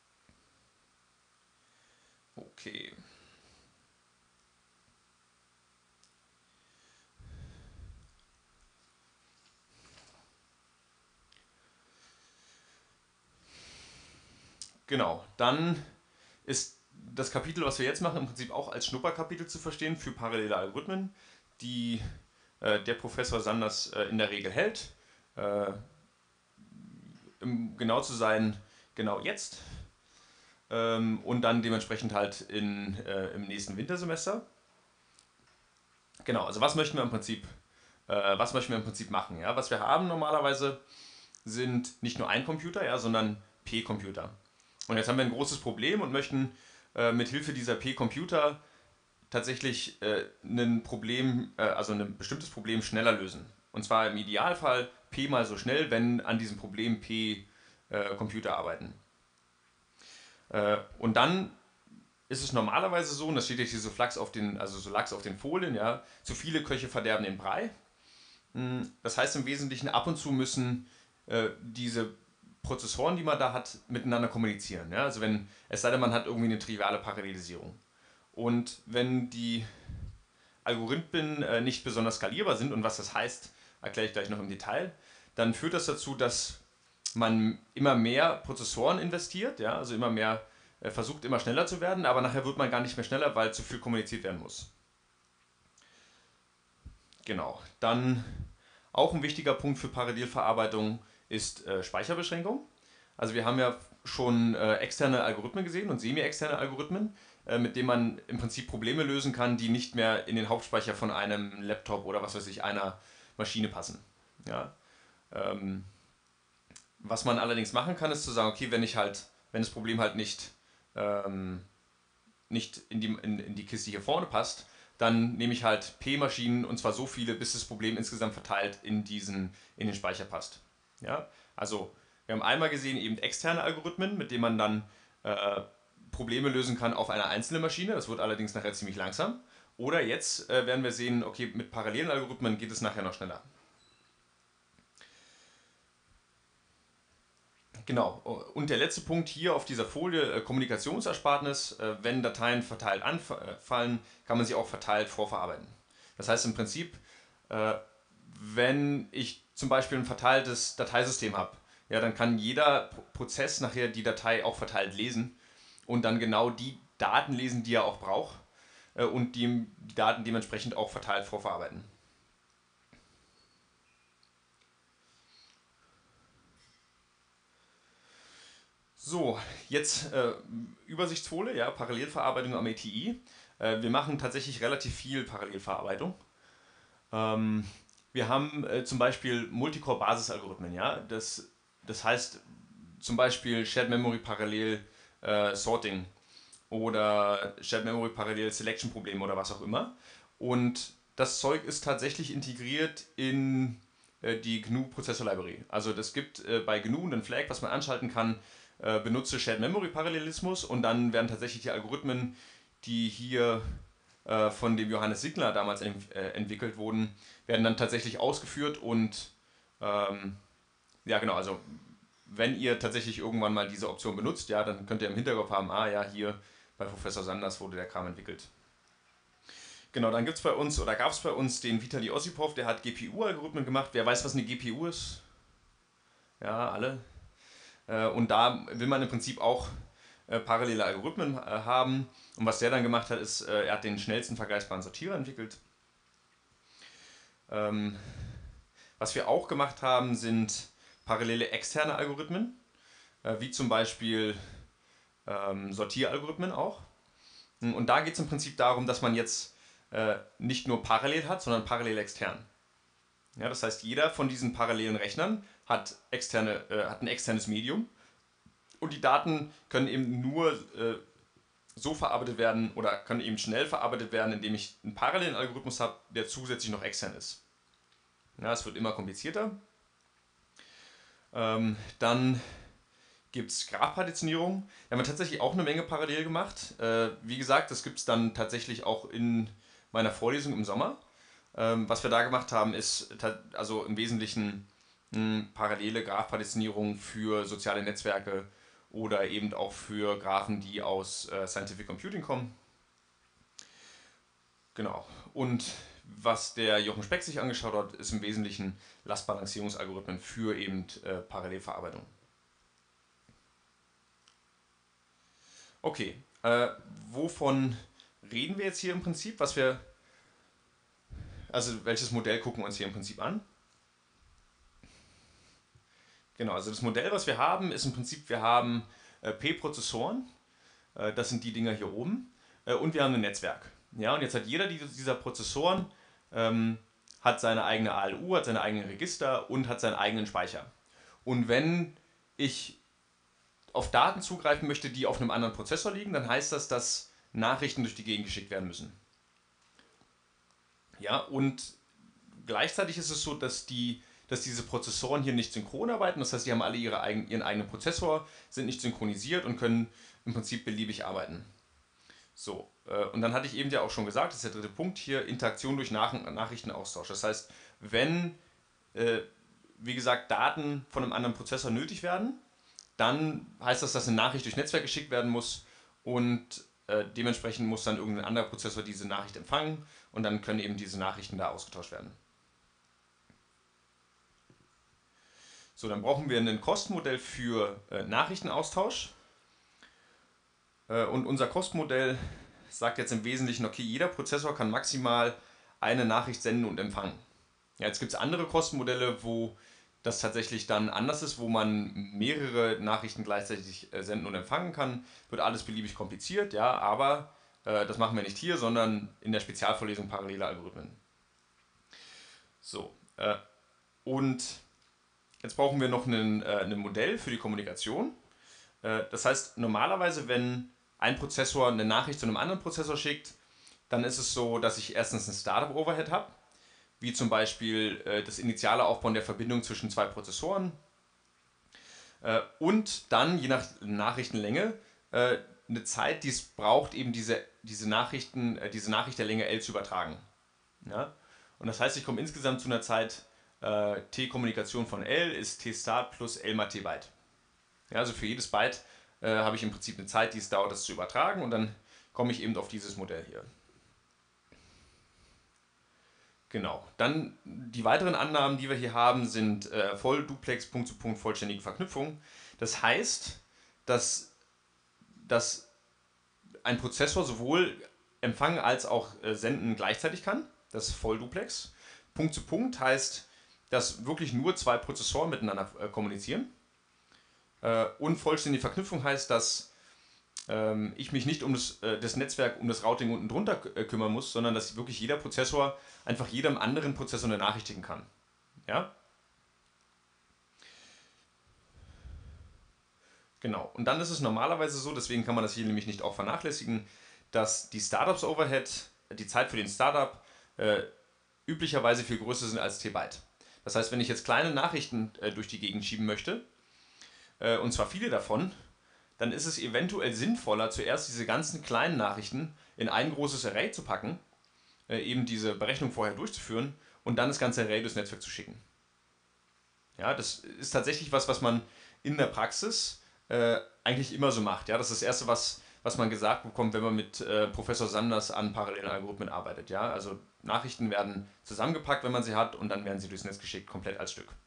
Okay. Genau, dann ist das Kapitel, was wir jetzt machen, im Prinzip auch als Schnupperkapitel zu verstehen für parallele Algorithmen, die der Professor Sanders in der Regel hält. Um genau zu sein, genau jetzt. Und dann dementsprechend halt im nächsten Wintersemester. Genau, also was möchten wir im Prinzip machen? Ja? Was wir haben normalerweise sind nicht nur ein Computer, ja, sondern P-Computer. Und jetzt haben wir ein großes Problem und möchten mit Hilfe dieser P-Computer tatsächlich also ein bestimmtes Problem schneller lösen. Und zwar im Idealfall P mal so schnell, wenn an diesem Problem P Computer arbeiten. Und dann ist es normalerweise so, und das steht jetzt hier so Flachs auf den, also so Lachs auf den Folien, ja, zu viele Köche verderben den Brei. Das heißt im Wesentlichen, ab und zu müssen diese Prozessoren, die man da hat, miteinander kommunizieren. Ja? Also wenn, es sei denn, man hat irgendwie eine triviale Parallelisierung. Und wenn die Algorithmen nicht besonders skalierbar sind, und was das heißt, erkläre ich gleich noch im Detail, dann führt das dazu, dass man immer mehr Prozessoren investiert, ja? Also immer mehr versucht, immer schneller zu werden, aber nachher wird man gar nicht mehr schneller, weil zu viel kommuniziert werden muss. Genau. Dann auch ein wichtiger Punkt für Parallelverarbeitung ist Speicherbeschränkung. Also wir haben ja schon externe Algorithmen gesehen und semi-externe Algorithmen, mit denen man im Prinzip Probleme lösen kann, die nicht mehr in den Hauptspeicher von einem Laptop oder was weiß ich, einer Maschine passen. Ja? Was man allerdings machen kann, ist zu sagen, okay, wenn das Problem halt nicht in die Kiste hier vorne passt, dann nehme ich halt P-Maschinen und zwar so viele, bis das Problem insgesamt verteilt in den Speicher passt. Ja? Also wir haben einmal gesehen eben externe Algorithmen, mit denen man dann Probleme lösen kann auf einer einzelnen Maschine. Das wird allerdings nachher ziemlich langsam. Oder jetzt werden wir sehen, okay, mit parallelen Algorithmen geht es nachher noch schneller. Genau. Und der letzte Punkt hier auf dieser Folie, Kommunikationsersparnis. Wenn Dateien verteilt anfallen, kann man sie auch verteilt vorverarbeiten. Das heißt im Prinzip, wenn ich zum Beispiel ein verteiltes Dateisystem habe, ja, dann kann jeder Prozess nachher die Datei auch verteilt lesen und dann genau die Daten lesen, die er auch braucht und die Daten dementsprechend auch verteilt vorverarbeiten. So, jetzt Übersichtsfolie, ja, Parallelverarbeitung am ATI. Wir machen tatsächlich relativ viel Parallelverarbeitung. Wir haben zum Beispiel Multicore-Basisalgorithmen, ja. Das heißt zum Beispiel Shared Memory Parallel Sorting oder Shared Memory Parallel Selection Problem oder was auch immer. Und das Zeug ist tatsächlich integriert in die GNU Prozessor Library. Also das gibt bei GNU einen Flag, was man anschalten kann, benutze Shared Memory Parallelismus und dann werden tatsächlich die Algorithmen, die hier von dem Johannes Sigler damals entwickelt wurden, werden dann tatsächlich ausgeführt und ja genau, also wenn ihr tatsächlich irgendwann mal diese Option benutzt, ja, dann könnt ihr im Hinterkopf haben, ah ja, hier bei Professor Sanders wurde der Kram entwickelt. Genau, dann gibt es bei uns, oder gab es bei uns den Vitali Ossipov, der hat GPU-Algorithmen gemacht. Wer weiß, was eine GPU ist? Ja, alle. Und da will man im Prinzip auch parallele Algorithmen haben. Und was der dann gemacht hat, ist, er hat den schnellsten vergleichbaren Sortierer entwickelt. Was wir auch gemacht haben, sind parallele externe Algorithmen, wie zum Beispiel Sortieralgorithmen auch. Und da geht es im Prinzip darum, dass man jetzt nicht nur parallel hat, sondern parallel extern. Ja, das heißt, jeder von diesen parallelen Rechnern hat ein externes Medium und die Daten können eben nur so verarbeitet werden oder können eben schnell verarbeitet werden, indem ich einen parallelen Algorithmus habe, der zusätzlich noch extern ist. Ja, es wird immer komplizierter. Dann gibt es Graph-Partitionierung. Da haben wir tatsächlich auch eine Menge parallel gemacht. Wie gesagt, das gibt es dann tatsächlich auch in meiner Vorlesung im Sommer. Was wir da gemacht haben, ist also im Wesentlichen parallele Graph-Partitionierung für soziale Netzwerke oder eben auch für Graphen, die aus Scientific Computing kommen. Genau. Und was der Jochen Speck sich angeschaut hat, ist im Wesentlichen Lastbalancierungsalgorithmen für eben Parallelverarbeitung. Okay, wovon reden wir jetzt hier im Prinzip? Also welches Modell gucken wir uns hier im Prinzip an? Genau, also das Modell, was wir haben, ist im Prinzip, wir haben P-Prozessoren, das sind die Dinger hier oben, und wir haben ein Netzwerk. Ja, und jetzt hat jeder dieser Prozessoren hat seine eigene ALU, hat seine eigenen Register und hat seinen eigenen Speicher. Und wenn ich auf Daten zugreifen möchte, die auf einem anderen Prozessor liegen, dann heißt das, dass Nachrichten durch die Gegend geschickt werden müssen. Ja, und gleichzeitig ist es so, dass diese Prozessoren hier nicht synchron arbeiten. Das heißt, die haben alle ihren eigenen Prozessor, sind nicht synchronisiert und können im Prinzip beliebig arbeiten. So, und dann hatte ich eben ja auch schon gesagt, das ist der dritte Punkt hier, Interaktion durch Nachrichtenaustausch. Das heißt, wenn, wie gesagt, Daten von einem anderen Prozessor nötig werden, dann heißt das, dass eine Nachricht durch Netzwerk geschickt werden muss und dementsprechend muss dann irgendein anderer Prozessor diese Nachricht empfangen und dann können eben diese Nachrichten da ausgetauscht werden. So, dann brauchen wir ein Kostenmodell für Nachrichtenaustausch. Und unser Kostenmodell sagt jetzt im Wesentlichen, okay, jeder Prozessor kann maximal eine Nachricht senden und empfangen. Ja, jetzt gibt es andere Kostenmodelle, wo das tatsächlich dann anders ist, wo man mehrere Nachrichten gleichzeitig senden und empfangen kann. Wird alles beliebig kompliziert, ja, aber das machen wir nicht hier, sondern in der Spezialvorlesung parallele Algorithmen. So, und jetzt brauchen wir noch ein Modell für die Kommunikation. Das heißt, normalerweise, wenn ein Prozessor eine Nachricht zu einem anderen Prozessor schickt, dann ist es so, dass ich erstens ein Startup-Overhead habe, wie zum Beispiel das initiale Aufbauen der Verbindung zwischen zwei Prozessoren und dann, je nach Nachrichtenlänge, eine Zeit, die es braucht, eben diese Nachricht der Länge L zu übertragen. Ja? Und das heißt, ich komme insgesamt zu einer Zeit, T-Kommunikation von L ist T-Start plus L mal T-Byte. Ja, also für jedes Byte habe ich im Prinzip eine Zeit, die es dauert, das zu übertragen und dann komme ich eben auf dieses Modell hier. Genau. Dann die weiteren Annahmen, die wir hier haben, sind Vollduplex, Punkt-zu-Punkt, vollständige Verknüpfung. Das heißt, dass ein Prozessor sowohl empfangen als auch senden gleichzeitig kann. Das ist Vollduplex. Punkt-zu-Punkt heißt, dass wirklich nur zwei Prozessoren miteinander kommunizieren. Und vollständige Verknüpfung heißt, dass ich mich nicht um das Netzwerk, um das Routing unten drunter kümmern muss, sondern dass wirklich jeder Prozessor einfach jedem anderen Prozessor eine Nachricht schicken kann. Ja? Genau. Und dann ist es normalerweise so, deswegen kann man das hier nämlich nicht auch vernachlässigen, dass die Startups Overhead, die Zeit für den Startup, üblicherweise viel größer sind als T-Byte. Das heißt, wenn ich jetzt kleine Nachrichten durch die Gegend schieben möchte, und zwar viele davon, dann ist es eventuell sinnvoller, zuerst diese ganzen kleinen Nachrichten in ein großes Array zu packen, eben diese Berechnung vorher durchzuführen und dann das ganze Array durchs Netzwerk zu schicken. Ja, das ist tatsächlich was man in der Praxis eigentlich immer so macht. Ja, das ist das Erste, was man gesagt bekommt, wenn man mit Professor Sanders an parallelen Algorithmen arbeitet. Ja, also Nachrichten werden zusammengepackt, wenn man sie hat, und dann werden sie durchs Netz geschickt, komplett als Stück.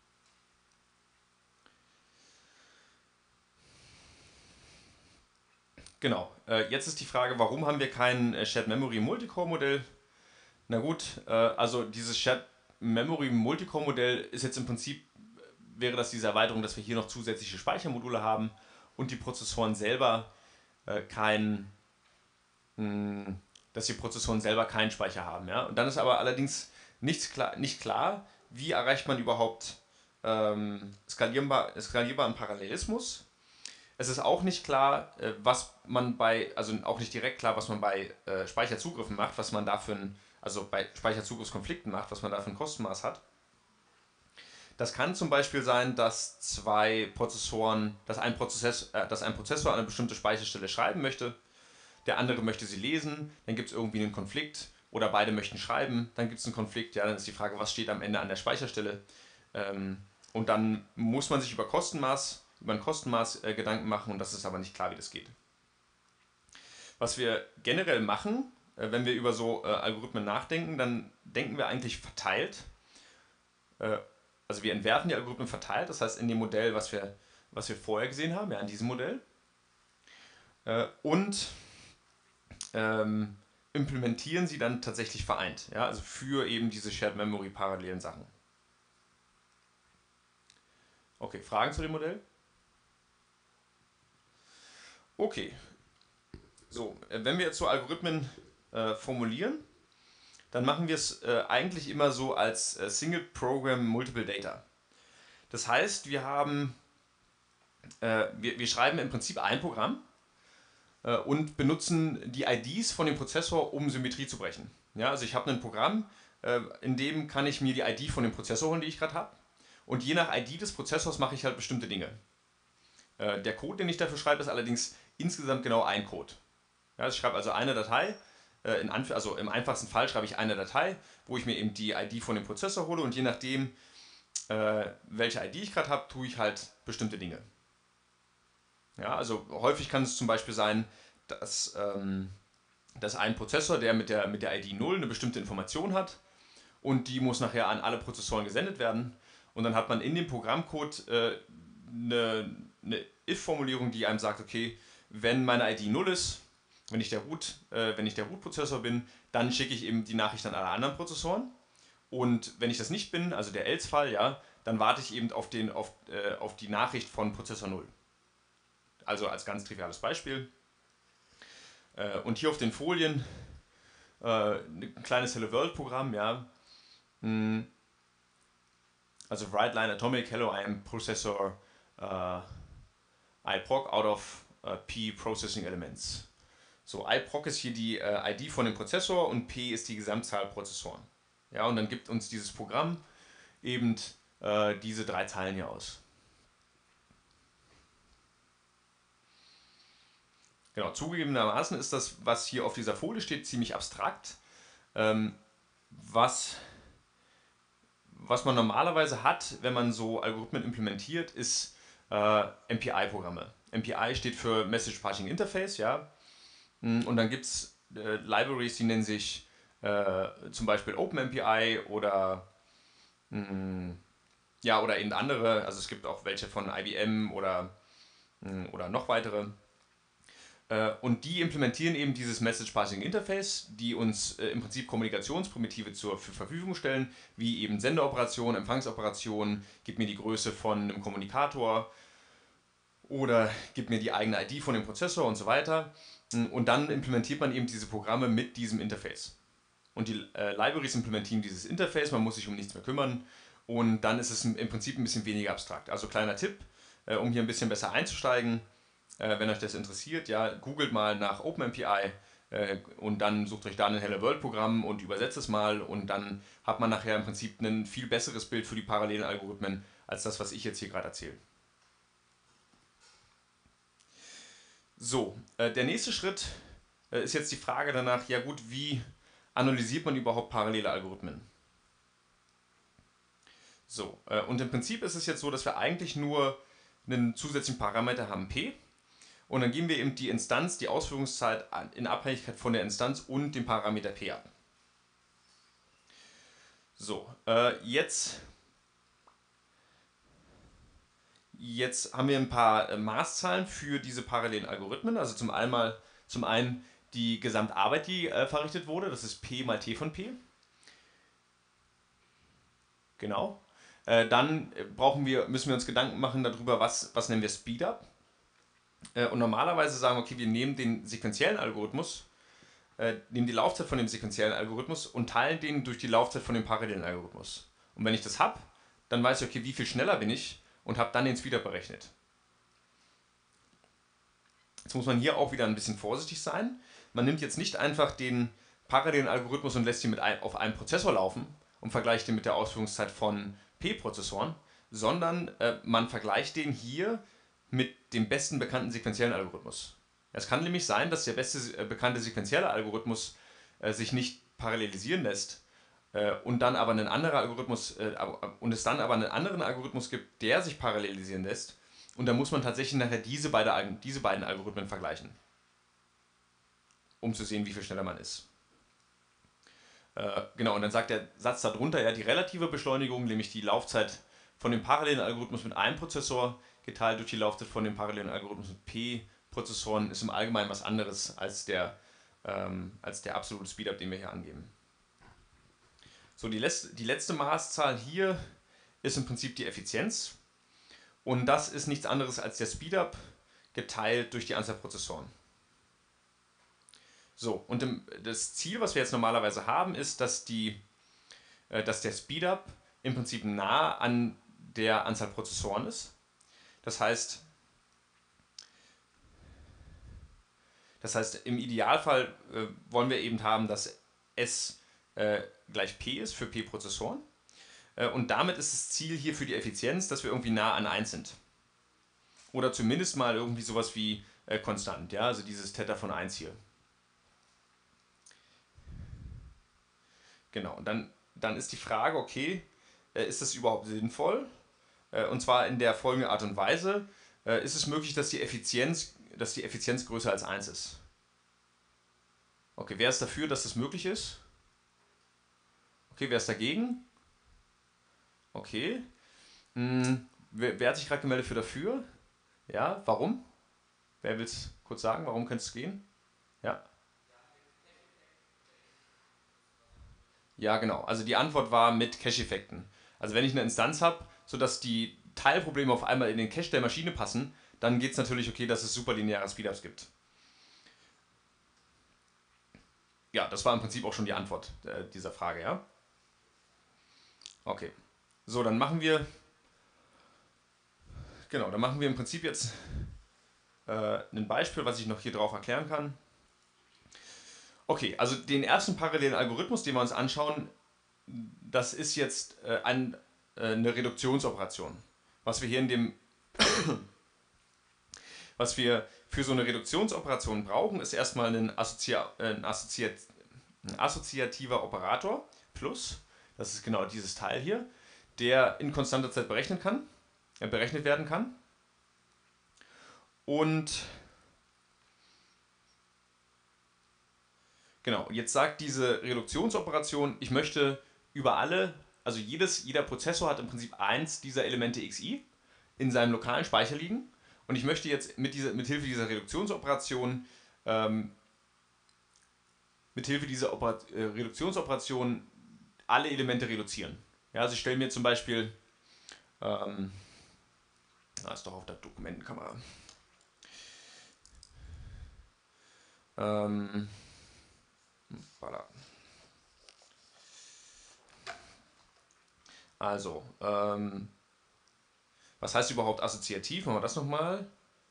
Genau, jetzt ist die Frage, warum haben wir kein Shared Memory Multicore Modell? Na gut, also dieses Shared Memory Multicore Modell ist jetzt im Prinzip, wäre das diese Erweiterung, dass wir hier noch zusätzliche Speichermodule haben und die Prozessoren selber kein, dass die Prozessoren selber keinen Speicher haben. Ja? Und dann ist aber allerdings nicht klar, wie erreicht man überhaupt skalierbaren Parallelismus. Es ist auch nicht klar, also auch nicht direkt klar, was man bei Speicherzugriffen macht, was man da also bei Speicherzugriffskonflikten macht, was man da für ein Kostenmaß hat. Das kann zum Beispiel sein, dass ein Prozessor eine bestimmte Speicherstelle schreiben möchte, der andere möchte sie lesen, dann gibt es irgendwie einen Konflikt, oder beide möchten schreiben, dann gibt es einen Konflikt, ja, dann ist die Frage, was steht am Ende an der Speicherstelle. Und dann muss man sich über ein Kostenmaß Gedanken machen, und das ist aber nicht klar, wie das geht. Was wir generell machen, wenn wir über so Algorithmen nachdenken, dann denken wir eigentlich verteilt. Also wir entwerfen die Algorithmen verteilt, das heißt in dem Modell, was wir vorher gesehen haben, ja, in diesem Modell. und implementieren sie dann tatsächlich vereint. Ja? Also für eben diese Shared Memory parallelen Sachen. Okay, Fragen zu dem Modell? Okay, so, wenn wir jetzt so Algorithmen formulieren, dann machen wir es eigentlich immer so als Single Program Multiple Data. Das heißt, wir schreiben im Prinzip ein Programm und benutzen die IDs von dem Prozessor, um Symmetrie zu brechen. Ja, also ich habe ein Programm, in dem kann ich mir die ID von dem Prozessor holen, die ich gerade habe. Und je nach ID des Prozessors mache ich halt bestimmte Dinge. Der Code, den ich dafür schreibe, ist allerdings insgesamt genau ein Code. Ja, also ich schreibe also eine Datei, also im einfachsten Fall schreibe ich eine Datei, wo ich mir eben die ID von dem Prozessor hole und je nachdem, welche ID ich gerade habe, tue ich halt bestimmte Dinge. Ja, also häufig kann es zum Beispiel sein, dass ein Prozessor, der mit der ID 0 eine bestimmte Information hat und die muss nachher an alle Prozessoren gesendet werden und dann hat man in dem Programmcode eine if-Formulierung, die einem sagt, okay, wenn meine ID 0 ist, wenn ich der Root-Prozessor bin, dann schicke ich eben die Nachricht an alle anderen Prozessoren. Und wenn ich das nicht bin, also der Else-Fall, ja, dann warte ich eben auf die Nachricht von Prozessor 0. Also als ganz triviales Beispiel. Und hier auf den Folien ein kleines Hello World-Programm, ja. Also Write Line Atomic, hello, I am Processor iProc out of P Processing Elements. So, iProc ist hier die ID von dem Prozessor und P ist die Gesamtzahl Prozessoren. Ja, und dann gibt uns dieses Programm eben diese 3 Zeilen hier aus. Genau, zugegebenermaßen ist das, was hier auf dieser Folie steht, ziemlich abstrakt. Was man normalerweise hat, wenn man so Algorithmen implementiert, ist MPI-Programme. MPI steht für Message Passing Interface, ja. Und dann gibt es Libraries, die nennen sich zum Beispiel OpenMPI oder eben andere. Also es gibt auch welche von IBM oder noch weitere. Und die implementieren eben dieses Message Passing Interface, die uns im Prinzip Kommunikationsprimitive zur Verfügung stellen, wie eben Sendeoperationen, Empfangsoperationen, gib mir die Größe von einem Kommunikator oder gib mir die eigene ID von dem Prozessor und so weiter. Und dann implementiert man eben diese Programme mit diesem Interface. Und die Libraries implementieren dieses Interface, man muss sich um nichts mehr kümmern und dann ist es im Prinzip ein bisschen weniger abstrakt. Also kleiner Tipp, um hier ein bisschen besser einzusteigen, wenn euch das interessiert, ja, googelt mal nach OpenMPI und dann sucht euch da ein Hello World Programm und übersetzt es mal und dann hat man nachher im Prinzip ein viel besseres Bild für die parallelen Algorithmen als das, was ich jetzt hier gerade erzähle. So, der nächste Schritt ist jetzt die Frage danach, ja gut, wie analysiert man überhaupt parallele Algorithmen? So, und im Prinzip ist es jetzt so, dass wir eigentlich nur einen zusätzlichen Parameter haben, P, und dann geben wir eben die Instanz, die Ausführungszeit in Abhängigkeit von der Instanz und dem Parameter P ab. So, jetzt haben wir ein paar Maßzahlen für diese parallelen Algorithmen. Also zum einen die Gesamtarbeit, die verrichtet wurde, das ist P mal T von P. Genau. Dann müssen wir uns Gedanken machen darüber, was nennen wir Speedup. Und normalerweise sagen wir, okay, wir nehmen den sequenziellen Algorithmus, nehmen die Laufzeit von dem sequenziellen Algorithmus und teilen den durch die Laufzeit von dem parallelen Algorithmus. Und wenn ich das habe, dann weiß ich, okay, wie viel schneller bin ich und habe dann den Speedup berechnet. Jetzt muss man hier auch wieder ein bisschen vorsichtig sein. Man nimmt jetzt nicht einfach den parallelen Algorithmus und lässt ihn auf einem Prozessor laufen und vergleicht den mit der Ausführungszeit von P-Prozessoren, sondern man vergleicht den hier mit dem besten bekannten sequenziellen Algorithmus. Es kann nämlich sein, dass der beste bekannte sequenzielle Algorithmus sich nicht parallelisieren lässt und dann aber es dann aber einen anderen Algorithmus gibt, der sich parallelisieren lässt. Und da muss man tatsächlich nachher diese beiden Algorithmen vergleichen, um zu sehen, wie viel schneller man ist. Genau, und dann sagt der Satz darunter, ja, die relative Beschleunigung, nämlich die Laufzeit von dem parallelen Algorithmus mit einem Prozessor geteilt durch die Laufzeit von dem parallelen Algorithmus mit P Prozessoren ist im Allgemeinen was anderes als der absolute Speedup, den wir hier angeben. So, die letzte Maßzahl hier ist im Prinzip die Effizienz. Und das ist nichts anderes als der Speedup geteilt durch die Anzahl Prozessoren. So, und das Ziel, was wir jetzt normalerweise haben, ist, dass der Speedup im Prinzip nah an der Anzahl Prozessoren ist. Das heißt, im Idealfall wollen wir eben haben, dass S gleich P ist für P Prozessoren. Und damit ist das Ziel hier für die Effizienz, dass wir irgendwie nah an 1 sind. Oder zumindest mal irgendwie sowas wie konstant, ja, also dieses Theta von 1 hier. Genau, und dann ist die Frage, okay, ist das überhaupt sinnvoll? Und zwar in der folgenden Art und Weise. Ist es möglich, dass die Effizienz größer als 1 ist? Okay, wer ist dafür, dass das möglich ist? Okay, wer ist dagegen? Okay. Wer hat sich gerade gemeldet für dafür? Ja, warum? Wer will es kurz sagen? Warum könnte es gehen? Ja. Ja, genau. Also die Antwort war mit Cache-Effekten. Also wenn ich eine Instanz habe, sodass die Teilprobleme auf einmal in den Cache der Maschine passen, dann geht es natürlich okay, dass es superlineare Speedups gibt. Ja, das war im Prinzip auch schon die Antwort dieser Frage, ja? Okay. So, dann machen wir im Prinzip jetzt ein Beispiel, was ich noch hier drauf erklären kann. Okay, also den ersten parallelen Algorithmus, den wir uns anschauen, das ist jetzt eine Reduktionsoperation. Was wir für so eine Reduktionsoperation brauchen, ist erstmal ein assoziativer Operator plus, das ist genau dieses Teil hier, der in konstanter Zeit berechnet werden kann. Und genau, jetzt sagt diese Reduktionsoperation, ich möchte über alle, also jeder Prozessor hat im Prinzip eins dieser Elemente xi in seinem lokalen Speicher liegen. Und ich möchte jetzt mit Hilfe dieser Reduktionsoperation alle Elemente reduzieren. Ja, also ich stelle mir zum Beispiel, ist doch auf der Dokumentenkamera. Voilà. Also, was heißt überhaupt assoziativ? Machen wir das nochmal.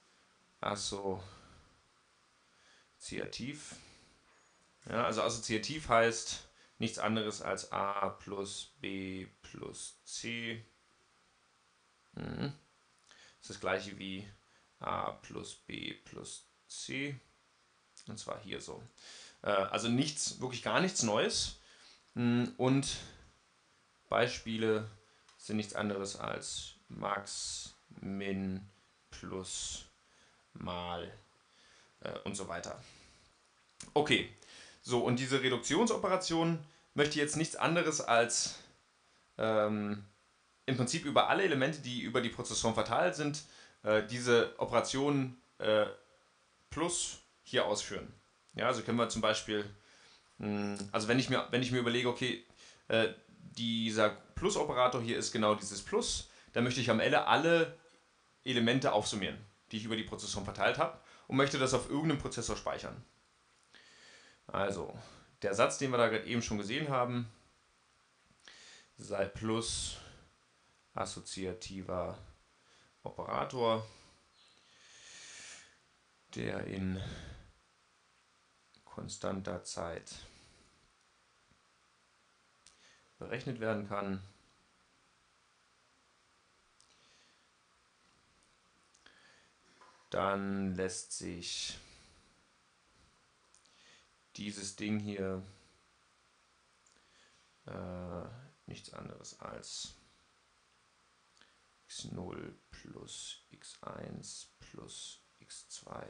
Assoziativ. Ja, also assoziativ heißt nichts anderes als a plus b plus c. Das ist das gleiche wie a plus b plus c. Und zwar hier so. Also wirklich gar nichts Neues. Und Beispiele sind nichts anderes als Max, Min, Plus, Mal und so weiter. Okay, so und diese Reduktionsoperation möchte jetzt nichts anderes als im Prinzip über alle Elemente, die über die Prozessoren verteilt sind, diese Operation plus hier ausführen. Ja, also können wir zum Beispiel, also wenn ich mir überlege, okay, dieser Plus-Operator hier ist genau dieses Plus, dann möchte ich am Ende alle Elemente aufsummieren, die ich über die Prozessoren verteilt habe und möchte das auf irgendeinem Prozessor speichern. Also, der Satz, den wir da gerade eben schon gesehen haben, sei plus assoziativer Operator, der in konstanter Zeit berechnet werden kann. Dann lässt sich dieses Ding hier nichts anderes als x0 plus x1 plus x2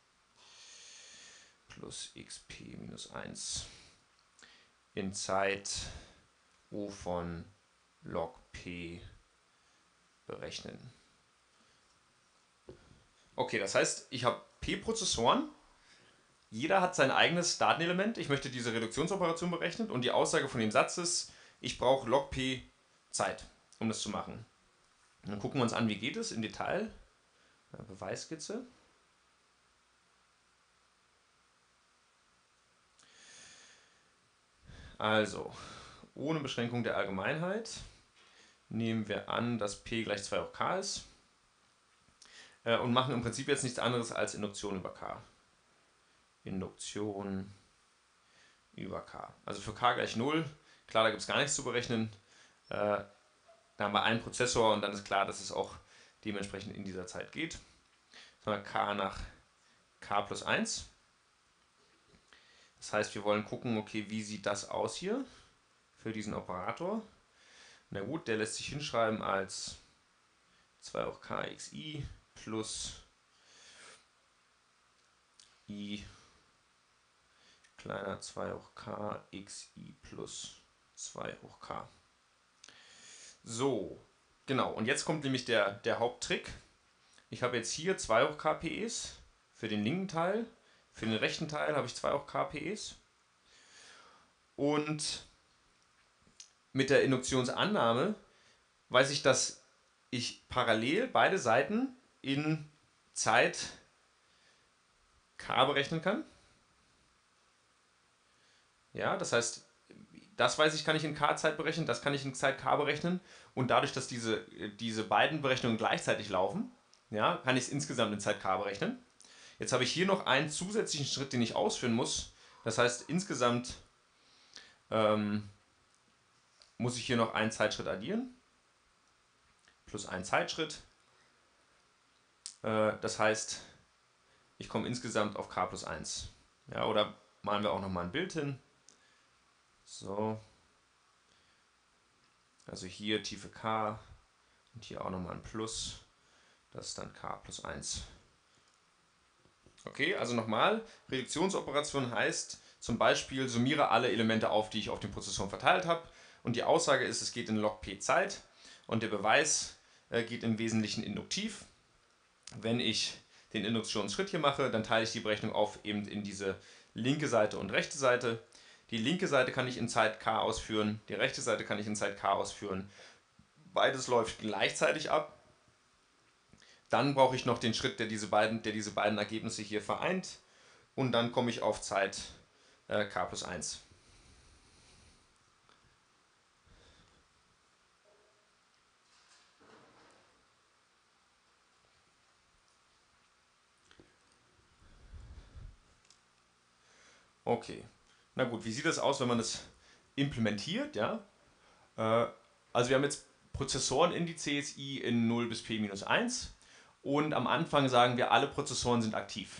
plus xp minus 1 in Zeit O von log p berechnen. Okay, das heißt, ich habe P-Prozessoren. Jeder hat sein eigenes Datenelement. Ich möchte diese Reduktionsoperation berechnen und die Aussage von dem Satz ist, ich brauche log P Zeit, um das zu machen. Und dann gucken wir uns an, wie geht es im Detail. Beweisskizze. Also, ohne Beschränkung der Allgemeinheit nehmen wir an, dass P gleich 2 hoch K ist und machen im Prinzip jetzt nichts anderes als Induktion über K. Induktion über K. Also für K gleich 0, klar, da gibt es gar nichts zu berechnen. Da haben wir einen Prozessor und dann ist klar, dass es auch dementsprechend in dieser Zeit geht. Jetzt haben wir K nach K plus 1. Das heißt, wir wollen gucken, okay, wie sieht das aus hier für diesen Operator. Na gut, der lässt sich hinschreiben als 2 hoch K xi plus I kleiner 2 hoch K xi plus 2 hoch K. So, genau. Und jetzt kommt nämlich der Haupttrick. Ich habe jetzt hier 2 hoch K PEs für den linken Teil. Für den rechten Teil habe ich 2 hoch K PEs. Und mit der Induktionsannahme weiß ich, dass ich parallel beide Seiten in Zeit K berechnen kann. Ja, das heißt, das weiß ich, kann ich in K-Zeit berechnen, das kann ich in Zeit K berechnen. Und dadurch, dass diese beiden Berechnungen gleichzeitig laufen, ja, kann ich es insgesamt in Zeit K berechnen. Jetzt habe ich hier noch einen zusätzlichen Schritt, den ich ausführen muss. Das heißt, insgesamt muss ich hier noch einen Zeitschritt addieren. Plus einen Zeitschritt. Das heißt, ich komme insgesamt auf K plus 1. Ja, oder malen wir auch nochmal ein Bild hin. So. Also hier Tiefe K und hier auch nochmal ein Plus. Das ist dann K plus 1. Okay, also nochmal. Reduktionsoperation heißt zum Beispiel, summiere alle Elemente auf, die ich auf den Prozessoren verteilt habe. Und die Aussage ist, es geht in log P Zeit. Und der Beweis geht im Wesentlichen induktiv. Wenn ich den Induktionsschritt hier mache, dann teile ich die Berechnung auf eben in diese linke Seite und rechte Seite. Die linke Seite kann ich in Zeit K ausführen, die rechte Seite kann ich in Zeit K ausführen. Beides läuft gleichzeitig ab. Dann brauche ich noch den Schritt, der diese beiden Ergebnisse hier vereint. Und dann komme ich auf Zeit K plus 1. Okay, na gut, wie sieht das aus, wenn man das implementiert? Ja? Also wir haben jetzt Prozessoren in die CSI in 0 bis P minus 1 und am Anfang sagen wir, alle Prozessoren sind aktiv.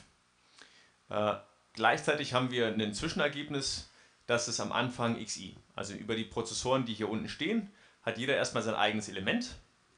Gleichzeitig haben wir ein Zwischenergebnis, das ist am Anfang xi. Also über die Prozessoren, die hier unten stehen, hat jeder erstmal sein eigenes Element.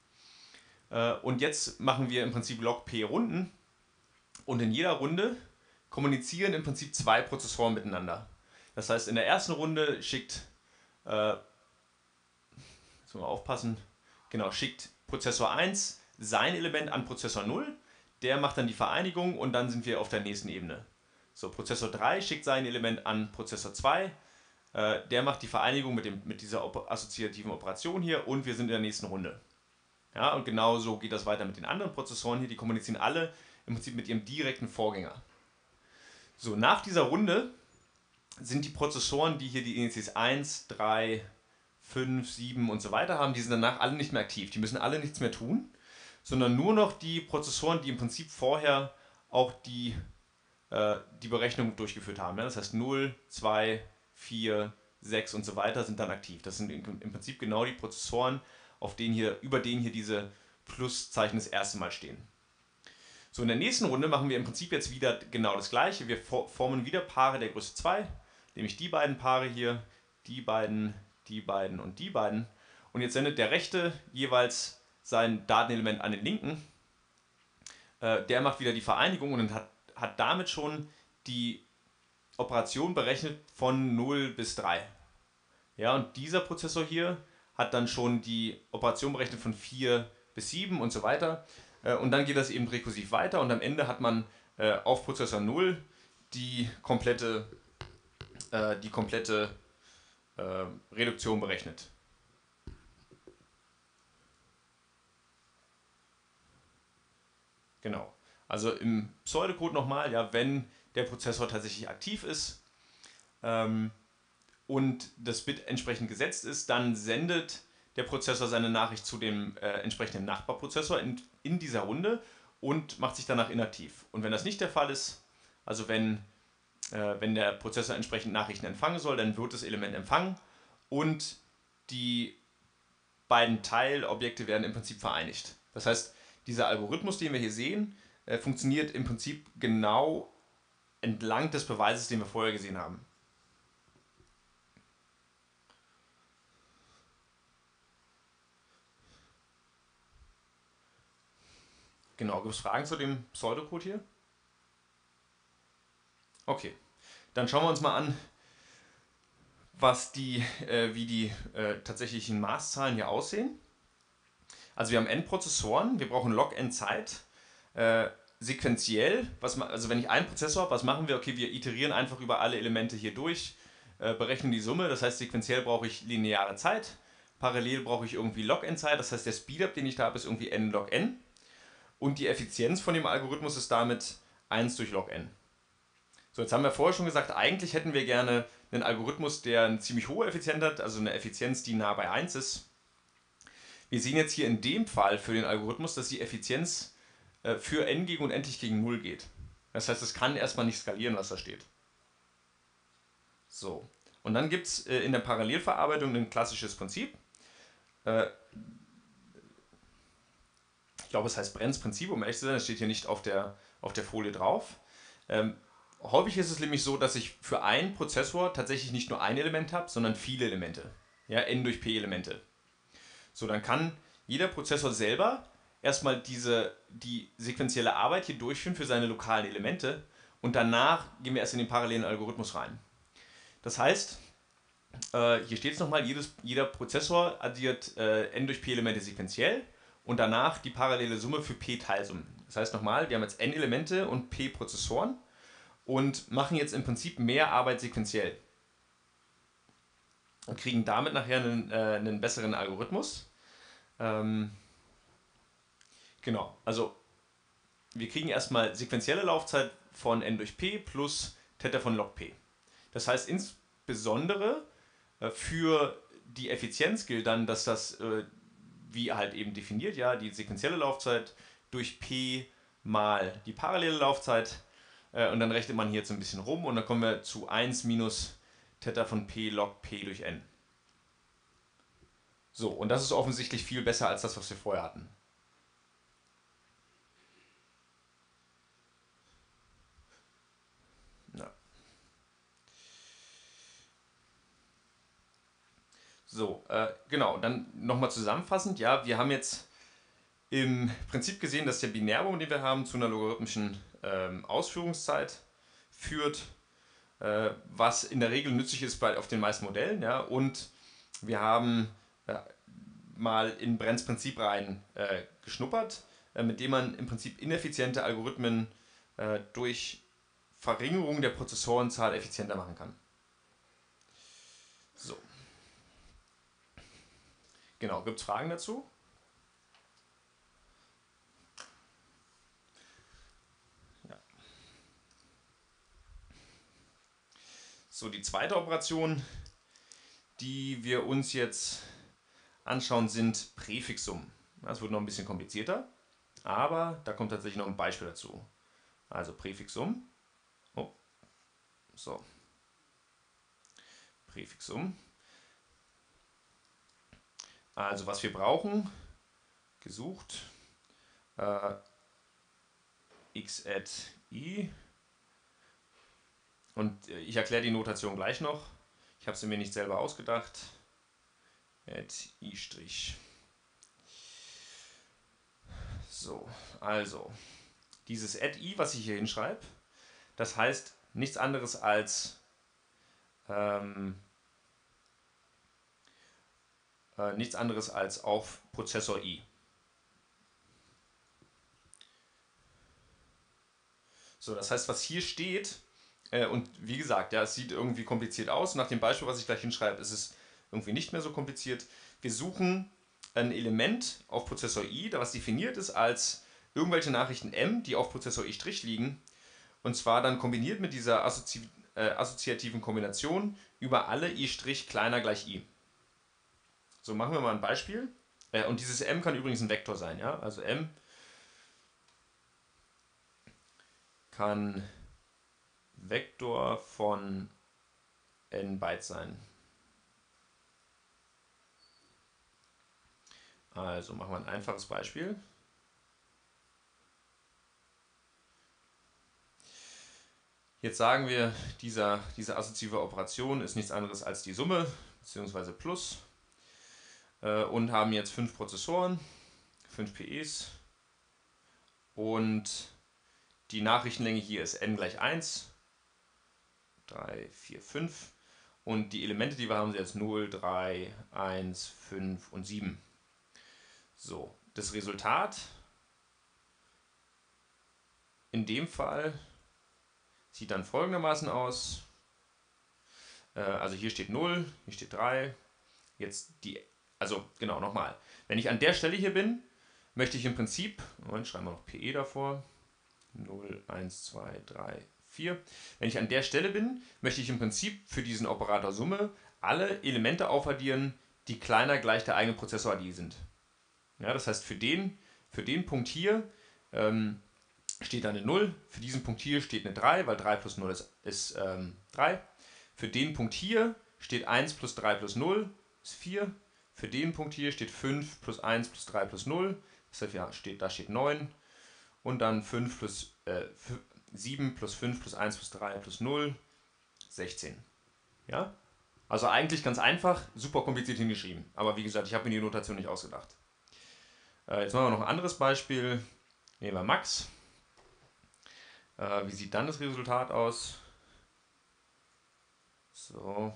Und jetzt machen wir im Prinzip log P Runden und in jeder Runde kommunizieren im Prinzip zwei Prozessoren miteinander. Das heißt, in der ersten Runde schickt, jetzt müssen wir aufpassen, genau, schickt Prozessor 1 sein Element an Prozessor 0, der macht dann die Vereinigung und dann sind wir auf der nächsten Ebene. So, Prozessor 3 schickt sein Element an Prozessor 2, der macht die Vereinigung mit dieser assoziativen Operation hier und wir sind in der nächsten Runde. Ja, und genau so geht das weiter mit den anderen Prozessoren hier, die kommunizieren alle im Prinzip mit ihrem direkten Vorgänger. So, nach dieser Runde sind die Prozessoren, die hier die Indizes 1, 3, 5, 7 und so weiter haben, die sind danach alle nicht mehr aktiv. Die müssen alle nichts mehr tun, sondern nur noch die Prozessoren, die im Prinzip vorher auch die Berechnung durchgeführt haben. Das heißt 0, 2, 4, 6 und so weiter sind dann aktiv. Das sind im Prinzip genau die Prozessoren, über denen hier diese Pluszeichen das erste Mal stehen. So, in der nächsten Runde machen wir im Prinzip jetzt wieder genau das gleiche. Wir formen wieder Paare der Größe 2, nämlich die beiden Paare hier, die beiden und die beiden. Und jetzt sendet der rechte jeweils sein Datenelement an den linken. Der macht wieder die Vereinigung und hat damit schon die Operation berechnet von 0 bis 3. Ja, und dieser Prozessor hier hat dann schon die Operation berechnet von 4 bis 7 und so weiter. Und dann geht das eben rekursiv weiter und am Ende hat man auf Prozessor 0 die komplette Reduktion berechnet. Genau. Also im Pseudocode nochmal, ja, wenn der Prozessor tatsächlich aktiv ist und das Bit entsprechend gesetzt ist, dann sendet der Prozessor seine Nachricht zu dem entsprechenden Nachbarprozessor in dieser Runde und macht sich danach inaktiv. Und wenn das nicht der Fall ist, also wenn der Prozessor entsprechend Nachrichten empfangen soll, dann wird das Element empfangen und die beiden Teilobjekte werden im Prinzip vereinigt. Das heißt, dieser Algorithmus, den wir hier sehen, funktioniert im Prinzip genau entlang des Beweises, den wir vorher gesehen haben. Genau, gibt es Fragen zu dem Pseudocode hier? Okay, dann schauen wir uns mal an, wie die tatsächlichen Maßzahlen hier aussehen. Also wir haben n Prozessoren, wir brauchen log n Zeit. Sequenziell, also wenn ich einen Prozessor habe, was machen wir? Okay, wir iterieren einfach über alle Elemente hier durch, berechnen die Summe, das heißt sequenziell brauche ich lineare Zeit, parallel brauche ich irgendwie log n Zeit, das heißt der Speedup, den ich da habe, ist irgendwie n log n und die Effizienz von dem Algorithmus ist damit 1 durch log n. So, jetzt haben wir vorher schon gesagt, eigentlich hätten wir gerne einen Algorithmus, der eine ziemlich hohe Effizienz hat, also eine Effizienz, die nah bei 1 ist. Wir sehen jetzt hier in dem Fall für den Algorithmus, dass die Effizienz für n gegen unendlich gegen 0 geht. Das heißt, es kann erstmal nicht skalieren, was da steht. So, und dann gibt es in der Parallelverarbeitung ein klassisches Prinzip. Ich glaube, es heißt Brenns Prinzip, um ehrlich zu sein, das steht hier nicht auf der Folie drauf. Häufig ist es nämlich so, dass ich für einen Prozessor tatsächlich nicht nur ein Element habe, sondern viele Elemente. Ja, n durch p Elemente. So, dann kann jeder Prozessor selber erstmal die sequenzielle Arbeit hier durchführen für seine lokalen Elemente und danach gehen wir erst in den parallelen Algorithmus rein. Das heißt, hier steht es nochmal, jeder Prozessor addiert n durch p Elemente sequenziell und danach die parallele Summe für p Teilsummen. Das heißt nochmal, wir haben jetzt n Elemente und p Prozessoren und machen jetzt im Prinzip mehr Arbeit sequenziell und kriegen damit nachher einen besseren Algorithmus. Genau, also wir kriegen erstmal sequenzielle Laufzeit von n durch p plus Theta von log p. Das heißt insbesondere für die Effizienz gilt dann, dass das, wie halt eben definiert, ja, die sequenzielle Laufzeit durch p mal die parallele Laufzeit und dann rechnet man hier jetzt ein bisschen rum und dann kommen wir zu 1 minus Theta von p log p durch n. So, und das ist offensichtlich viel besser als das, was wir vorher hatten. Ja. So, genau, dann nochmal zusammenfassend, ja, wir haben jetzt im Prinzip gesehen, dass der Binärbaum, den wir haben, zu einer logarithmischen Ausführungszeit führt, was in der Regel nützlich ist auf den meisten Modellen, ja, und wir haben mal in Brenns Prinzip rein geschnuppert, mit dem man im Prinzip ineffiziente Algorithmen durch Verringerung der Prozessorenzahl effizienter machen kann. So. Genau, gibt es Fragen dazu? Ja. So, die zweite Operation, die wir uns jetzt anschauen, sind Präfixsummen. Das wird noch ein bisschen komplizierter, aber da kommt tatsächlich noch ein Beispiel dazu. Also Präfixsummen. Oh, so. Präfixsummen. Also was wir brauchen, gesucht, x add i. Und ich erkläre die Notation gleich noch. Ich habe sie mir nicht selber ausgedacht. Add i'. So, also dieses add i, was ich hier hinschreibe, das heißt nichts anderes als auf Prozessor i. So, das heißt, was hier steht, und wie gesagt, ja, es sieht irgendwie kompliziert aus. Nach dem Beispiel, was ich gleich hinschreibe, ist es irgendwie nicht mehr so kompliziert. Wir suchen ein Element auf Prozessor i, was definiert ist als irgendwelche Nachrichten m, die auf Prozessor i' liegen. Und zwar dann kombiniert mit dieser assoziativen Kombination über alle i' kleiner gleich i. So, machen wir mal ein Beispiel. Und dieses m kann übrigens ein Vektor sein. Ja? Also m kann Vektor von n Byte sein. Also machen wir ein einfaches Beispiel. Jetzt sagen wir, diese assoziative Operation ist nichts anderes als die Summe, beziehungsweise Plus, und haben jetzt 5 Prozessoren, 5 PEs, und die Nachrichtenlänge hier ist n gleich 1, 3, 4, 5, und die Elemente, die wir haben, sind jetzt 0, 3, 1, 5 und 7. So, das Resultat in dem Fall sieht dann folgendermaßen aus. Also hier steht 0, hier steht 3. Jetzt also genau, nochmal. Wenn ich an der Stelle hier bin, möchte ich im Prinzip, Moment, schreiben wir noch PE davor, 0, 1, 2, 3, 4. Wenn ich an der Stelle bin, möchte ich im Prinzip für diesen Operator Summe alle Elemente aufaddieren, die kleiner gleich der eigenen Prozessor-ID sind. Ja, das heißt, für den Punkt hier steht da eine 0, für diesen Punkt hier steht eine 3, weil 3 plus 0 ist 3. Für den Punkt hier steht 1 plus 3 plus 0 ist 4. Für den Punkt hier steht 5 plus 1 plus 3 plus 0, das heißt, ja, da steht 9. Und dann 7 plus 5 plus 1 plus 3 plus 0, 16. Ja? Also eigentlich ganz einfach, super kompliziert hingeschrieben. Aber wie gesagt, ich habe mir die Notation nicht ausgedacht. Jetzt machen wir noch ein anderes Beispiel. Nehmen wir Max. Wie sieht dann das Resultat aus? So.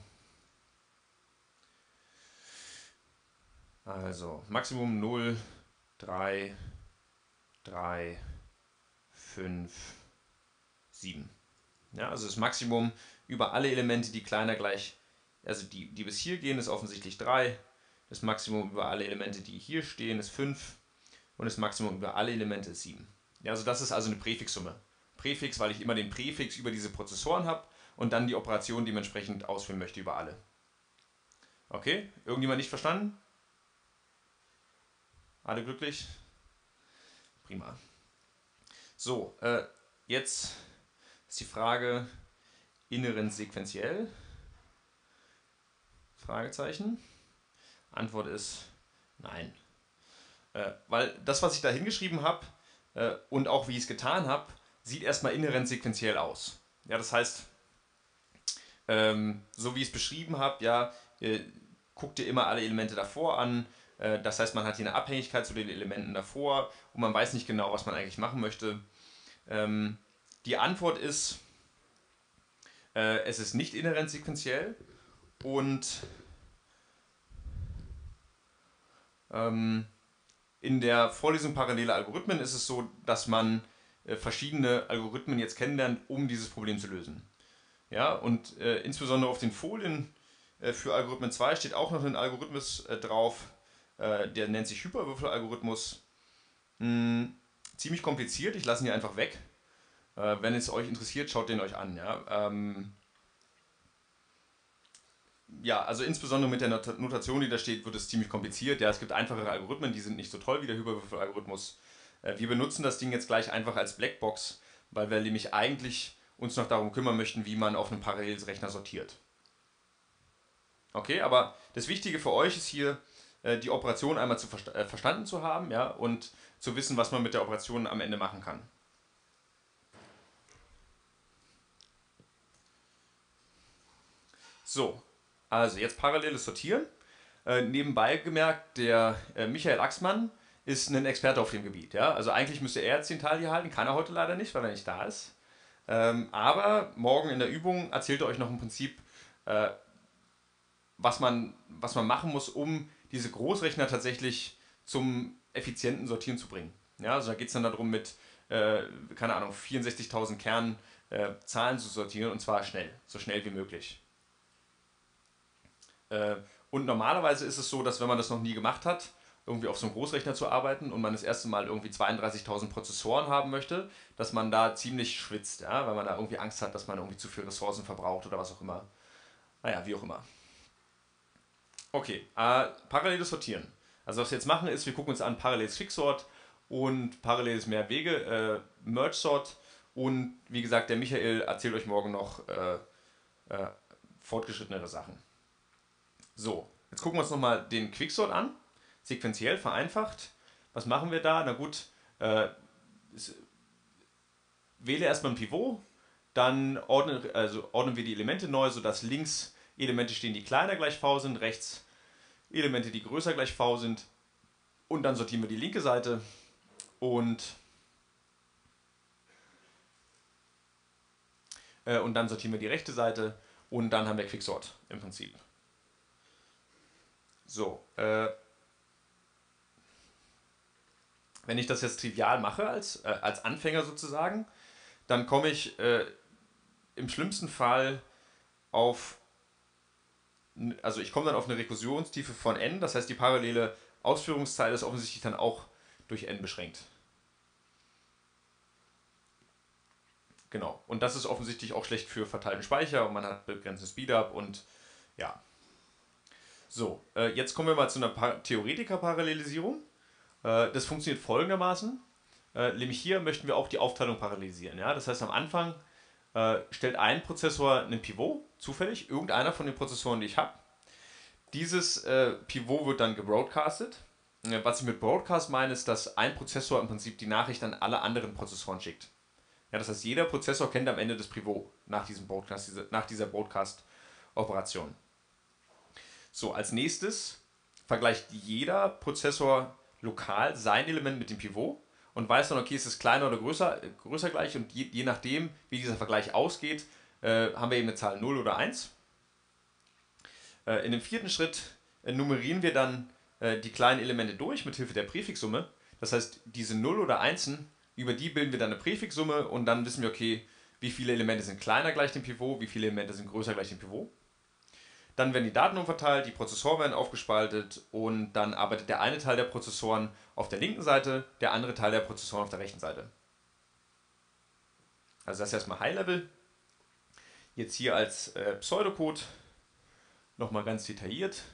Also Maximum 0, 3, 3, 5, 7. Ja, also das Maximum über alle Elemente, die kleiner gleich, also die bis hier gehen, ist offensichtlich 3. Das Maximum über alle Elemente, die hier stehen, ist 5. Und das Maximum über alle Elemente ist 7. Ja, also das ist also eine Präfixsumme. Präfix, weil ich immer den Präfix über diese Prozessoren habe und dann die Operation dementsprechend ausführen möchte über alle. Okay, irgendjemand nicht verstanden? Alle glücklich? Prima. So, jetzt ist die Frage inhärent sequenziell? Fragezeichen. Antwort ist nein. Weil das, was ich da hingeschrieben habe und auch wie ich es getan habe, sieht erstmal inhärent sequenziell aus. Ja, das heißt, so wie ich es beschrieben habe, ja, guckt ihr immer alle Elemente davor an. Das heißt, man hat hier eine Abhängigkeit zu den Elementen davor und man weiß nicht genau, was man eigentlich machen möchte. Die Antwort ist, es ist nicht inhärent sequenziell und in der Vorlesung Parallele Algorithmen ist es so, dass man verschiedene Algorithmen jetzt kennenlernt, um dieses Problem zu lösen. Ja, und insbesondere auf den Folien für Algorithmen 2 steht auch noch ein Algorithmus drauf, der nennt sich Hyperwürfelalgorithmus. Ziemlich kompliziert, ich lasse ihn hier einfach weg. Wenn es euch interessiert, schaut den euch an. Ja, ja, also insbesondere mit der Notation, die da steht, wird es ziemlich kompliziert. Ja, es gibt einfachere Algorithmen, die sind nicht so toll wie der Hyperwürfelalgorithmus. Wir benutzen das Ding jetzt gleich einfach als Blackbox, weil wir nämlich eigentlich uns noch darum kümmern möchten, wie man auf einem Parallelrechner sortiert. Okay, aber das Wichtige für euch ist hier, die Operation einmal verstanden zu haben, ja, und zu wissen, was man mit der Operation am Ende machen kann. So, also jetzt paralleles Sortieren. Nebenbei gemerkt, der Michael Axmann ist ein Experte auf dem Gebiet. Ja? Also eigentlich müsste er jetzt den Teil hier halten, kann er heute leider nicht, weil er nicht da ist. Aber morgen in der Übung erzählt er euch noch im Prinzip, was man machen muss, um diese Großrechner tatsächlich zum effizienten Sortieren zu bringen. Ja, also da geht es dann darum, mit keine Ahnung, 64.000 Kernen Zahlen zu sortieren und zwar schnell, so schnell wie möglich. Und normalerweise ist es so, dass wenn man das noch nie gemacht hat, irgendwie auf so einem Großrechner zu arbeiten und man das erste Mal irgendwie 32.000 Prozessoren haben möchte, dass man da ziemlich schwitzt, ja, weil man da irgendwie Angst hat, dass man irgendwie zu viel Ressourcen verbraucht oder was auch immer. Naja, wie auch immer. Okay, paralleles Sortieren. Also was wir jetzt machen ist, wir gucken uns an paralleles Quicksort und paralleles Mehrwege, Merge Sort und wie gesagt, der Michael erzählt euch morgen noch fortgeschrittenere Sachen. So, jetzt gucken wir uns nochmal den Quicksort an, sequenziell vereinfacht. Was machen wir da? Na gut, wähle erstmal ein Pivot, dann ordnen wir die Elemente neu, sodass links Elemente stehen, die kleiner gleich v sind, rechts Elemente, die größer gleich v sind und dann sortieren wir die linke Seite und dann sortieren wir die rechte Seite und dann haben wir Quicksort im Prinzip. So, wenn ich das jetzt trivial mache, als Anfänger sozusagen, dann komme ich im schlimmsten Fall auf, also ich komme dann auf eine Rekursionstiefe von n, das heißt die parallele Ausführungszeit ist offensichtlich dann auch durch n beschränkt. Genau, und das ist offensichtlich auch schlecht für verteilten Speicher und man hat begrenzten Speedup und ja. So, jetzt kommen wir mal zu einer Theoretiker-Parallelisierung. Das funktioniert folgendermaßen. Nämlich hier möchten wir auch die Aufteilung parallelisieren. Ja? Das heißt, am Anfang stellt ein Prozessor einen Pivot, zufällig, irgendeiner von den Prozessoren, die ich habe. Dieses Pivot wird dann gebroadcastet. Was ich mit Broadcast meine, ist, dass ein Prozessor im Prinzip die Nachricht an alle anderen Prozessoren schickt. Ja, das heißt, jeder Prozessor kennt am Ende das Pivot nach dieser Broadcast-Operation. So, als nächstes vergleicht jeder Prozessor lokal sein Element mit dem Pivot und weiß dann, okay, ist es kleiner oder größer gleich und je nachdem, wie dieser Vergleich ausgeht, haben wir eben eine Zahl 0 oder 1. In dem vierten Schritt nummerieren wir dann die kleinen Elemente durch mit Hilfe der Präfixsumme. Das heißt, diese 0 oder 1, über die bilden wir dann eine Präfixsumme und dann wissen wir, okay, wie viele Elemente sind kleiner gleich dem Pivot, wie viele Elemente sind größer gleich dem Pivot. Dann werden die Daten umverteilt, die Prozessoren werden aufgespaltet und dann arbeitet der eine Teil der Prozessoren auf der linken Seite, der andere Teil der Prozessoren auf der rechten Seite. Also das ist erstmal High Level. Jetzt hier als Pseudocode nochmal ganz detailliert.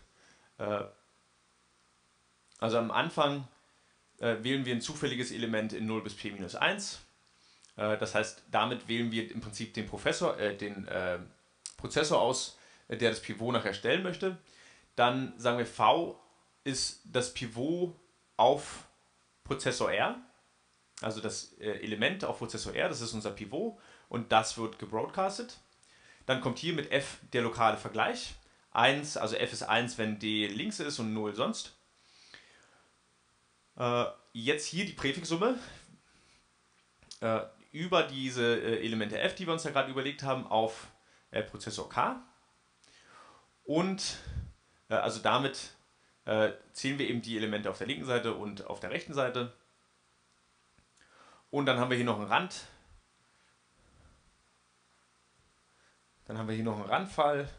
Also am Anfang wählen wir ein zufälliges Element in 0 bis p-1. Das heißt, damit wählen wir im Prinzip den Prozessor aus, der das Pivot nachher stellen möchte. Dann sagen wir, V ist das Pivot auf Prozessor R, also das Element auf Prozessor R, das ist unser Pivot und das wird gebroadcastet. Dann kommt hier mit F der lokale Vergleich. 1, also F ist 1, wenn D links ist und 0 sonst. Jetzt hier die Präfixsumme über diese Elemente F, die wir uns ja gerade überlegt haben, auf Prozessor K. Und also damit zählen wir eben die Elemente auf der linken Seite und auf der rechten Seite. Und dann haben wir hier noch einen Rand. Dann haben wir hier noch einen Randfall.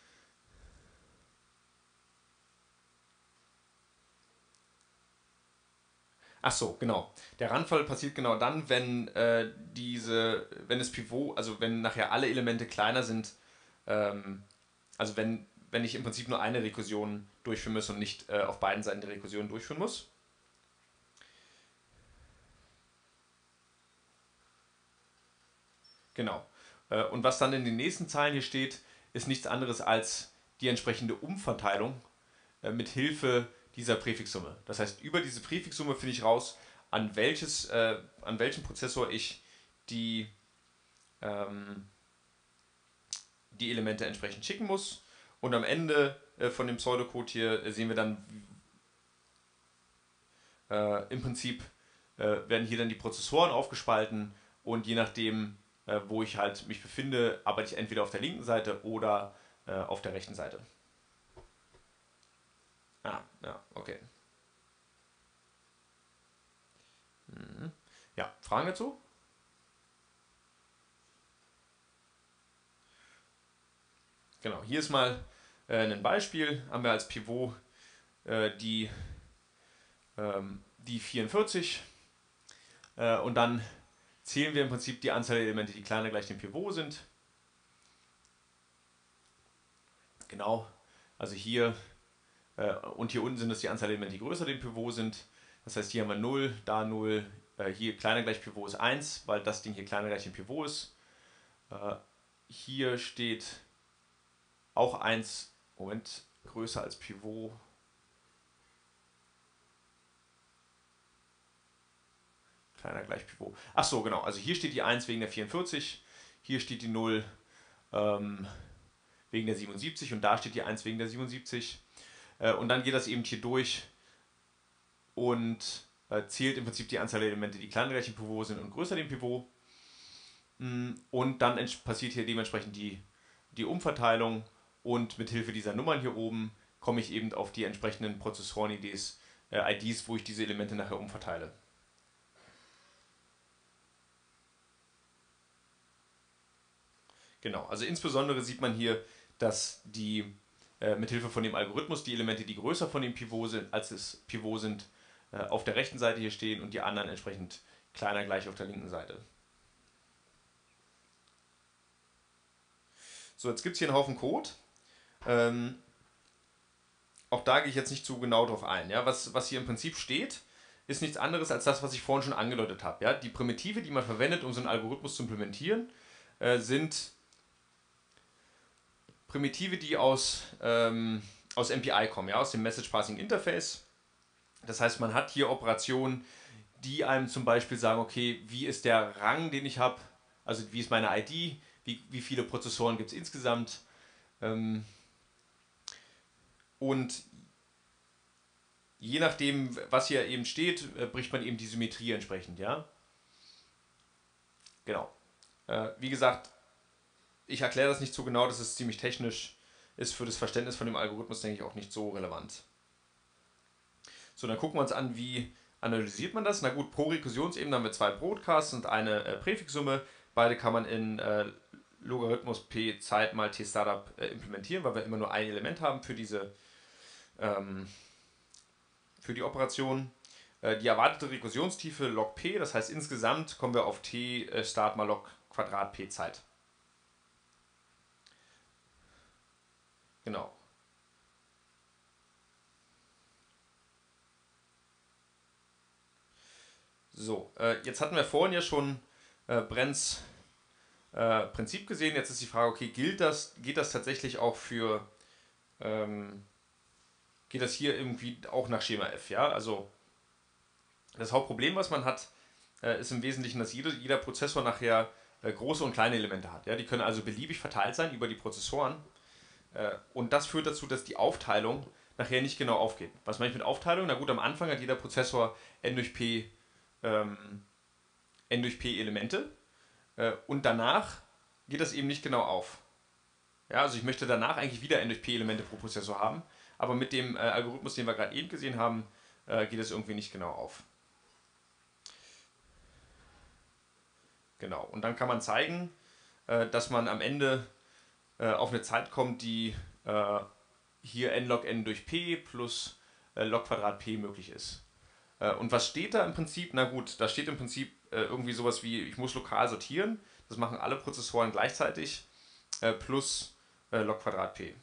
Ach so, genau. Der Randfall passiert genau dann, wenn wenn das Pivot, also wenn nachher alle Elemente kleiner sind, also wenn ich im Prinzip nur eine Rekursion durchführen muss und nicht auf beiden Seiten die Rekursion durchführen muss. Genau. Und was dann in den nächsten Zeilen hier steht, ist nichts anderes als die entsprechende Umverteilung mit Hilfe dieser Präfixsumme. Das heißt, über diese Präfixsumme finde ich raus, an welchen Prozessor ich die Elemente entsprechend schicken muss. Und am Ende von dem Pseudocode hier sehen wir dann im Prinzip werden hier dann die Prozessoren aufgespalten und je nachdem, wo ich halt mich befinde, arbeite ich entweder auf der linken Seite oder auf der rechten Seite. Ah, ja, okay. Ja, Fragen dazu? Genau, hier ist mal ein Beispiel. Haben wir als Pivot die, die 44 und dann zählen wir im Prinzip die Anzahl der Elemente, die kleiner gleich dem Pivot sind. Genau, also hier und hier unten sind es die Anzahl der Elemente, die größer dem Pivot sind. Das heißt, hier haben wir 0, da 0, hier kleiner gleich Pivot ist 1, weil das Ding hier kleiner gleich dem Pivot ist. Hier steht auch 1, Moment, größer als Pivot. Kleiner gleich Pivot. Ach so, genau. Also hier steht die 1 wegen der 44, hier steht die 0 wegen der 77 und da steht die 1 wegen der 77. Und dann geht das eben hier durch und zählt im Prinzip die Anzahl der Elemente, die kleiner gleich dem Pivot sind und größer dem Pivot. Und dann passiert hier dementsprechend die Umverteilung und mit Hilfe dieser Nummern hier oben komme ich eben auf die entsprechenden Prozessoren-IDs, wo ich diese Elemente nachher umverteile. Genau, also insbesondere sieht man hier, dass mithilfe von dem Algorithmus die Elemente, die größer von dem Pivot sind, als das Pivot sind, auf der rechten Seite hier stehen und die anderen entsprechend kleiner gleich auf der linken Seite. So, jetzt gibt es hier einen Haufen Code. Auch da gehe ich jetzt nicht zu genau drauf ein. Ja? Was hier im Prinzip steht, ist nichts anderes als das, was ich vorhin schon angedeutet habe. Ja? Die Primitive, die man verwendet, um so einen Algorithmus zu implementieren, sind Primitive, die aus MPI kommen, ja? Aus dem Message Passing Interface. Das heißt, man hat hier Operationen, die einem zum Beispiel sagen, okay, wie ist der Rang, den ich habe, also wie ist meine ID, wie viele Prozessoren gibt es insgesamt. Und je nachdem, was hier eben steht, bricht man eben die Symmetrie entsprechend, ja. Genau. Wie gesagt, ich erkläre das nicht so genau, das ist ziemlich technisch, ist für das Verständnis von dem Algorithmus, denke ich, auch nicht so relevant. So, dann gucken wir uns an, wie analysiert man das. Na gut, pro Rekursionsebene haben wir zwei Broadcasts und eine Präfixsumme. Beide kann man in Logarithmus p Zeit mal t Startup implementieren, weil wir immer nur ein Element haben für die Operation. Die erwartete Rekursionstiefe log p, das heißt insgesamt kommen wir auf t Start mal log Quadrat p Zeit. Genau. So, jetzt hatten wir vorhin ja schon Brenns Prinzip gesehen. Jetzt ist die Frage, okay, geht das tatsächlich auch geht das hier irgendwie auch nach Schema F, ja? Also das Hauptproblem, was man hat, ist im Wesentlichen, dass jeder Prozessor nachher große und kleine Elemente hat. Ja? Die können also beliebig verteilt sein über die Prozessoren. Und das führt dazu, dass die Aufteilung nachher nicht genau aufgeht. Was meine ich mit Aufteilung? Na gut, am Anfang hat jeder Prozessor n durch p Elemente und danach geht das eben nicht genau auf. Ja, also ich möchte danach eigentlich wieder n durch p Elemente pro Prozessor haben, aber mit dem Algorithmus, den wir gerade eben gesehen haben, geht das irgendwie nicht genau auf. Genau, und dann kann man zeigen, dass man am Ende auf eine Zeit kommt, die hier n log n durch p plus log Quadrat p möglich ist. Und was steht da im Prinzip? Na gut, da steht im Prinzip irgendwie sowas wie, ich muss lokal sortieren, das machen alle Prozessoren gleichzeitig, plus log Quadrat p.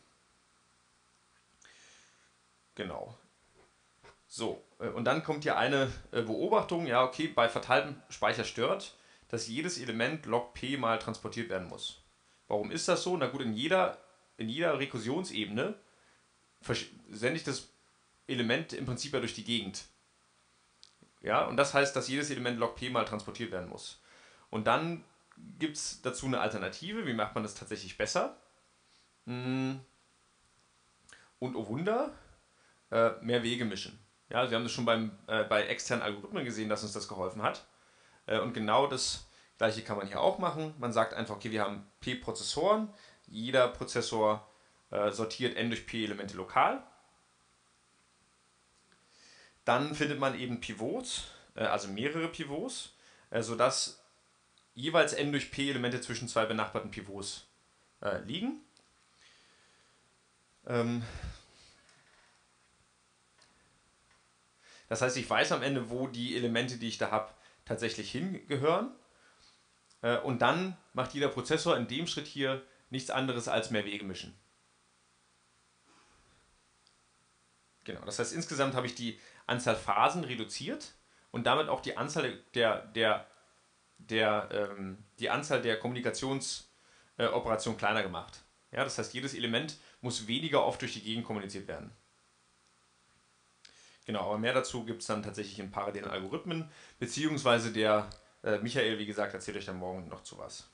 Genau. So, und dann kommt hier eine Beobachtung, ja okay, bei verteiltem Speicher stört, dass jedes Element log p mal transportiert werden muss. Warum ist das so? Na gut, in jeder Rekursionsebene sende ich das Element im Prinzip ja durch die Gegend. Ja, und das heißt, dass jedes Element log p mal transportiert werden muss. Und dann gibt es dazu eine Alternative. Wie macht man das tatsächlich besser? Und oh Wunder, mehr Wege mischen. Ja, wir haben das schon bei externen Algorithmen gesehen, dass uns das geholfen hat. Und genau das gleiche kann man hier auch machen. Man sagt einfach, okay, wir haben p Prozessoren. Jeder Prozessor sortiert n durch p Elemente lokal. Dann findet man eben Pivots, also mehrere Pivots. sodass jeweils n durch p Elemente zwischen zwei benachbarten Pivots liegen. Das heißt, ich weiß am Ende, wo die Elemente, die ich da habe, tatsächlich hingehören. Und dann macht jeder Prozessor in dem Schritt hier nichts anderes als mehr Wege mischen. Genau, das heißt, insgesamt habe ich die Anzahl Phasen reduziert und damit auch die Anzahl die Anzahl der Kommunikationsoperationen kleiner gemacht. Ja, das heißt, jedes Element muss weniger oft durch die Gegend kommuniziert werden. Genau, aber mehr dazu gibt es dann tatsächlich in parallelen Algorithmen, beziehungsweise der Michael, wie gesagt, erzählt euch dann morgen noch zu was.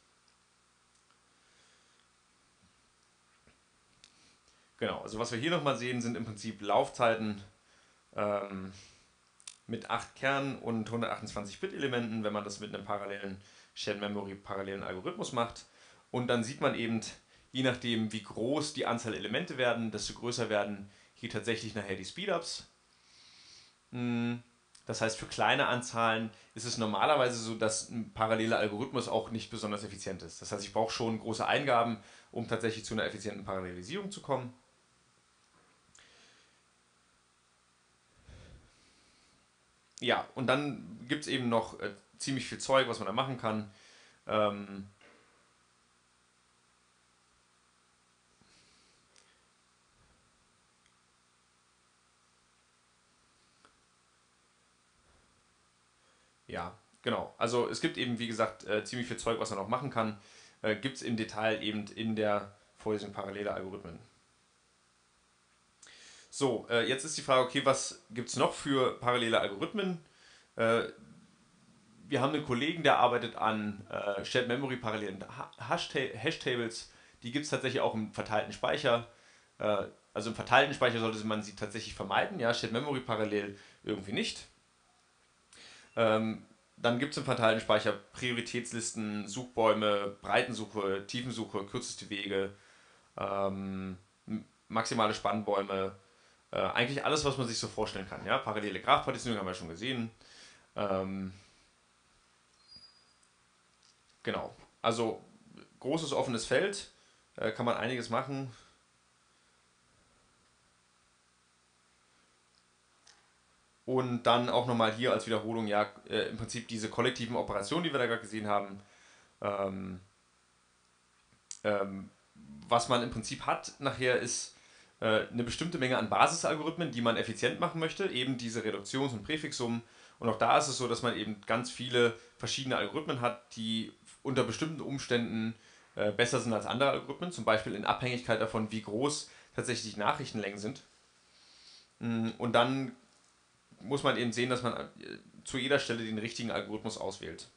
Genau, also was wir hier nochmal sehen, sind im Prinzip Laufzeiten mit 8 Kernen und 128 Bit-Elementen, wenn man das mit einem parallelen Shared Memory parallelen Algorithmus macht. Und dann sieht man eben, je nachdem wie groß die Anzahl Elemente werden, desto größer werden hier tatsächlich nachher die Speedups. Das heißt, für kleine Anzahlen ist es normalerweise so, dass ein paralleler Algorithmus auch nicht besonders effizient ist. Das heißt, ich brauche schon große Eingaben, um tatsächlich zu einer effizienten Parallelisierung zu kommen. Ja, und dann gibt es eben noch ziemlich viel Zeug, was man da machen kann. Ja, genau. Also es gibt eben, wie gesagt, ziemlich viel Zeug, was man noch machen kann. Gibt es im Detail eben in der Vorlesung parallele Algorithmen. So, jetzt ist die Frage, okay, was gibt es noch für parallele Algorithmen? Wir haben einen Kollegen, der arbeitet an Shared Memory parallelen Hashtables. Die gibt es tatsächlich auch im verteilten Speicher. Also im verteilten Speicher sollte man sie tatsächlich vermeiden. Ja, Shared Memory parallel irgendwie nicht. Dann gibt es im verteilten Speicher Prioritätslisten, Suchbäume, Breitensuche, Tiefensuche, kürzeste Wege, maximale Spannbäume. Eigentlich alles, was man sich so vorstellen kann. Ja? Parallele Graph-Partitionierung haben wir schon gesehen. Genau. Also großes offenes Feld, kann man einiges machen. Und dann auch nochmal hier als Wiederholung, ja, im Prinzip diese kollektiven Operationen, die wir da gerade gesehen haben. Ähm, ähm, was man im Prinzip hat nachher ist eine bestimmte Menge an Basisalgorithmen, die man effizient machen möchte, eben diese Reduktions- und Präfixsummen. Und auch da ist es so, dass man eben ganz viele verschiedene Algorithmen hat, die unter bestimmten Umständen besser sind als andere Algorithmen, zum Beispiel in Abhängigkeit davon, wie groß tatsächlich die Nachrichtenlängen sind. Und dann muss man eben sehen, dass man zu jeder Stelle den richtigen Algorithmus auswählt.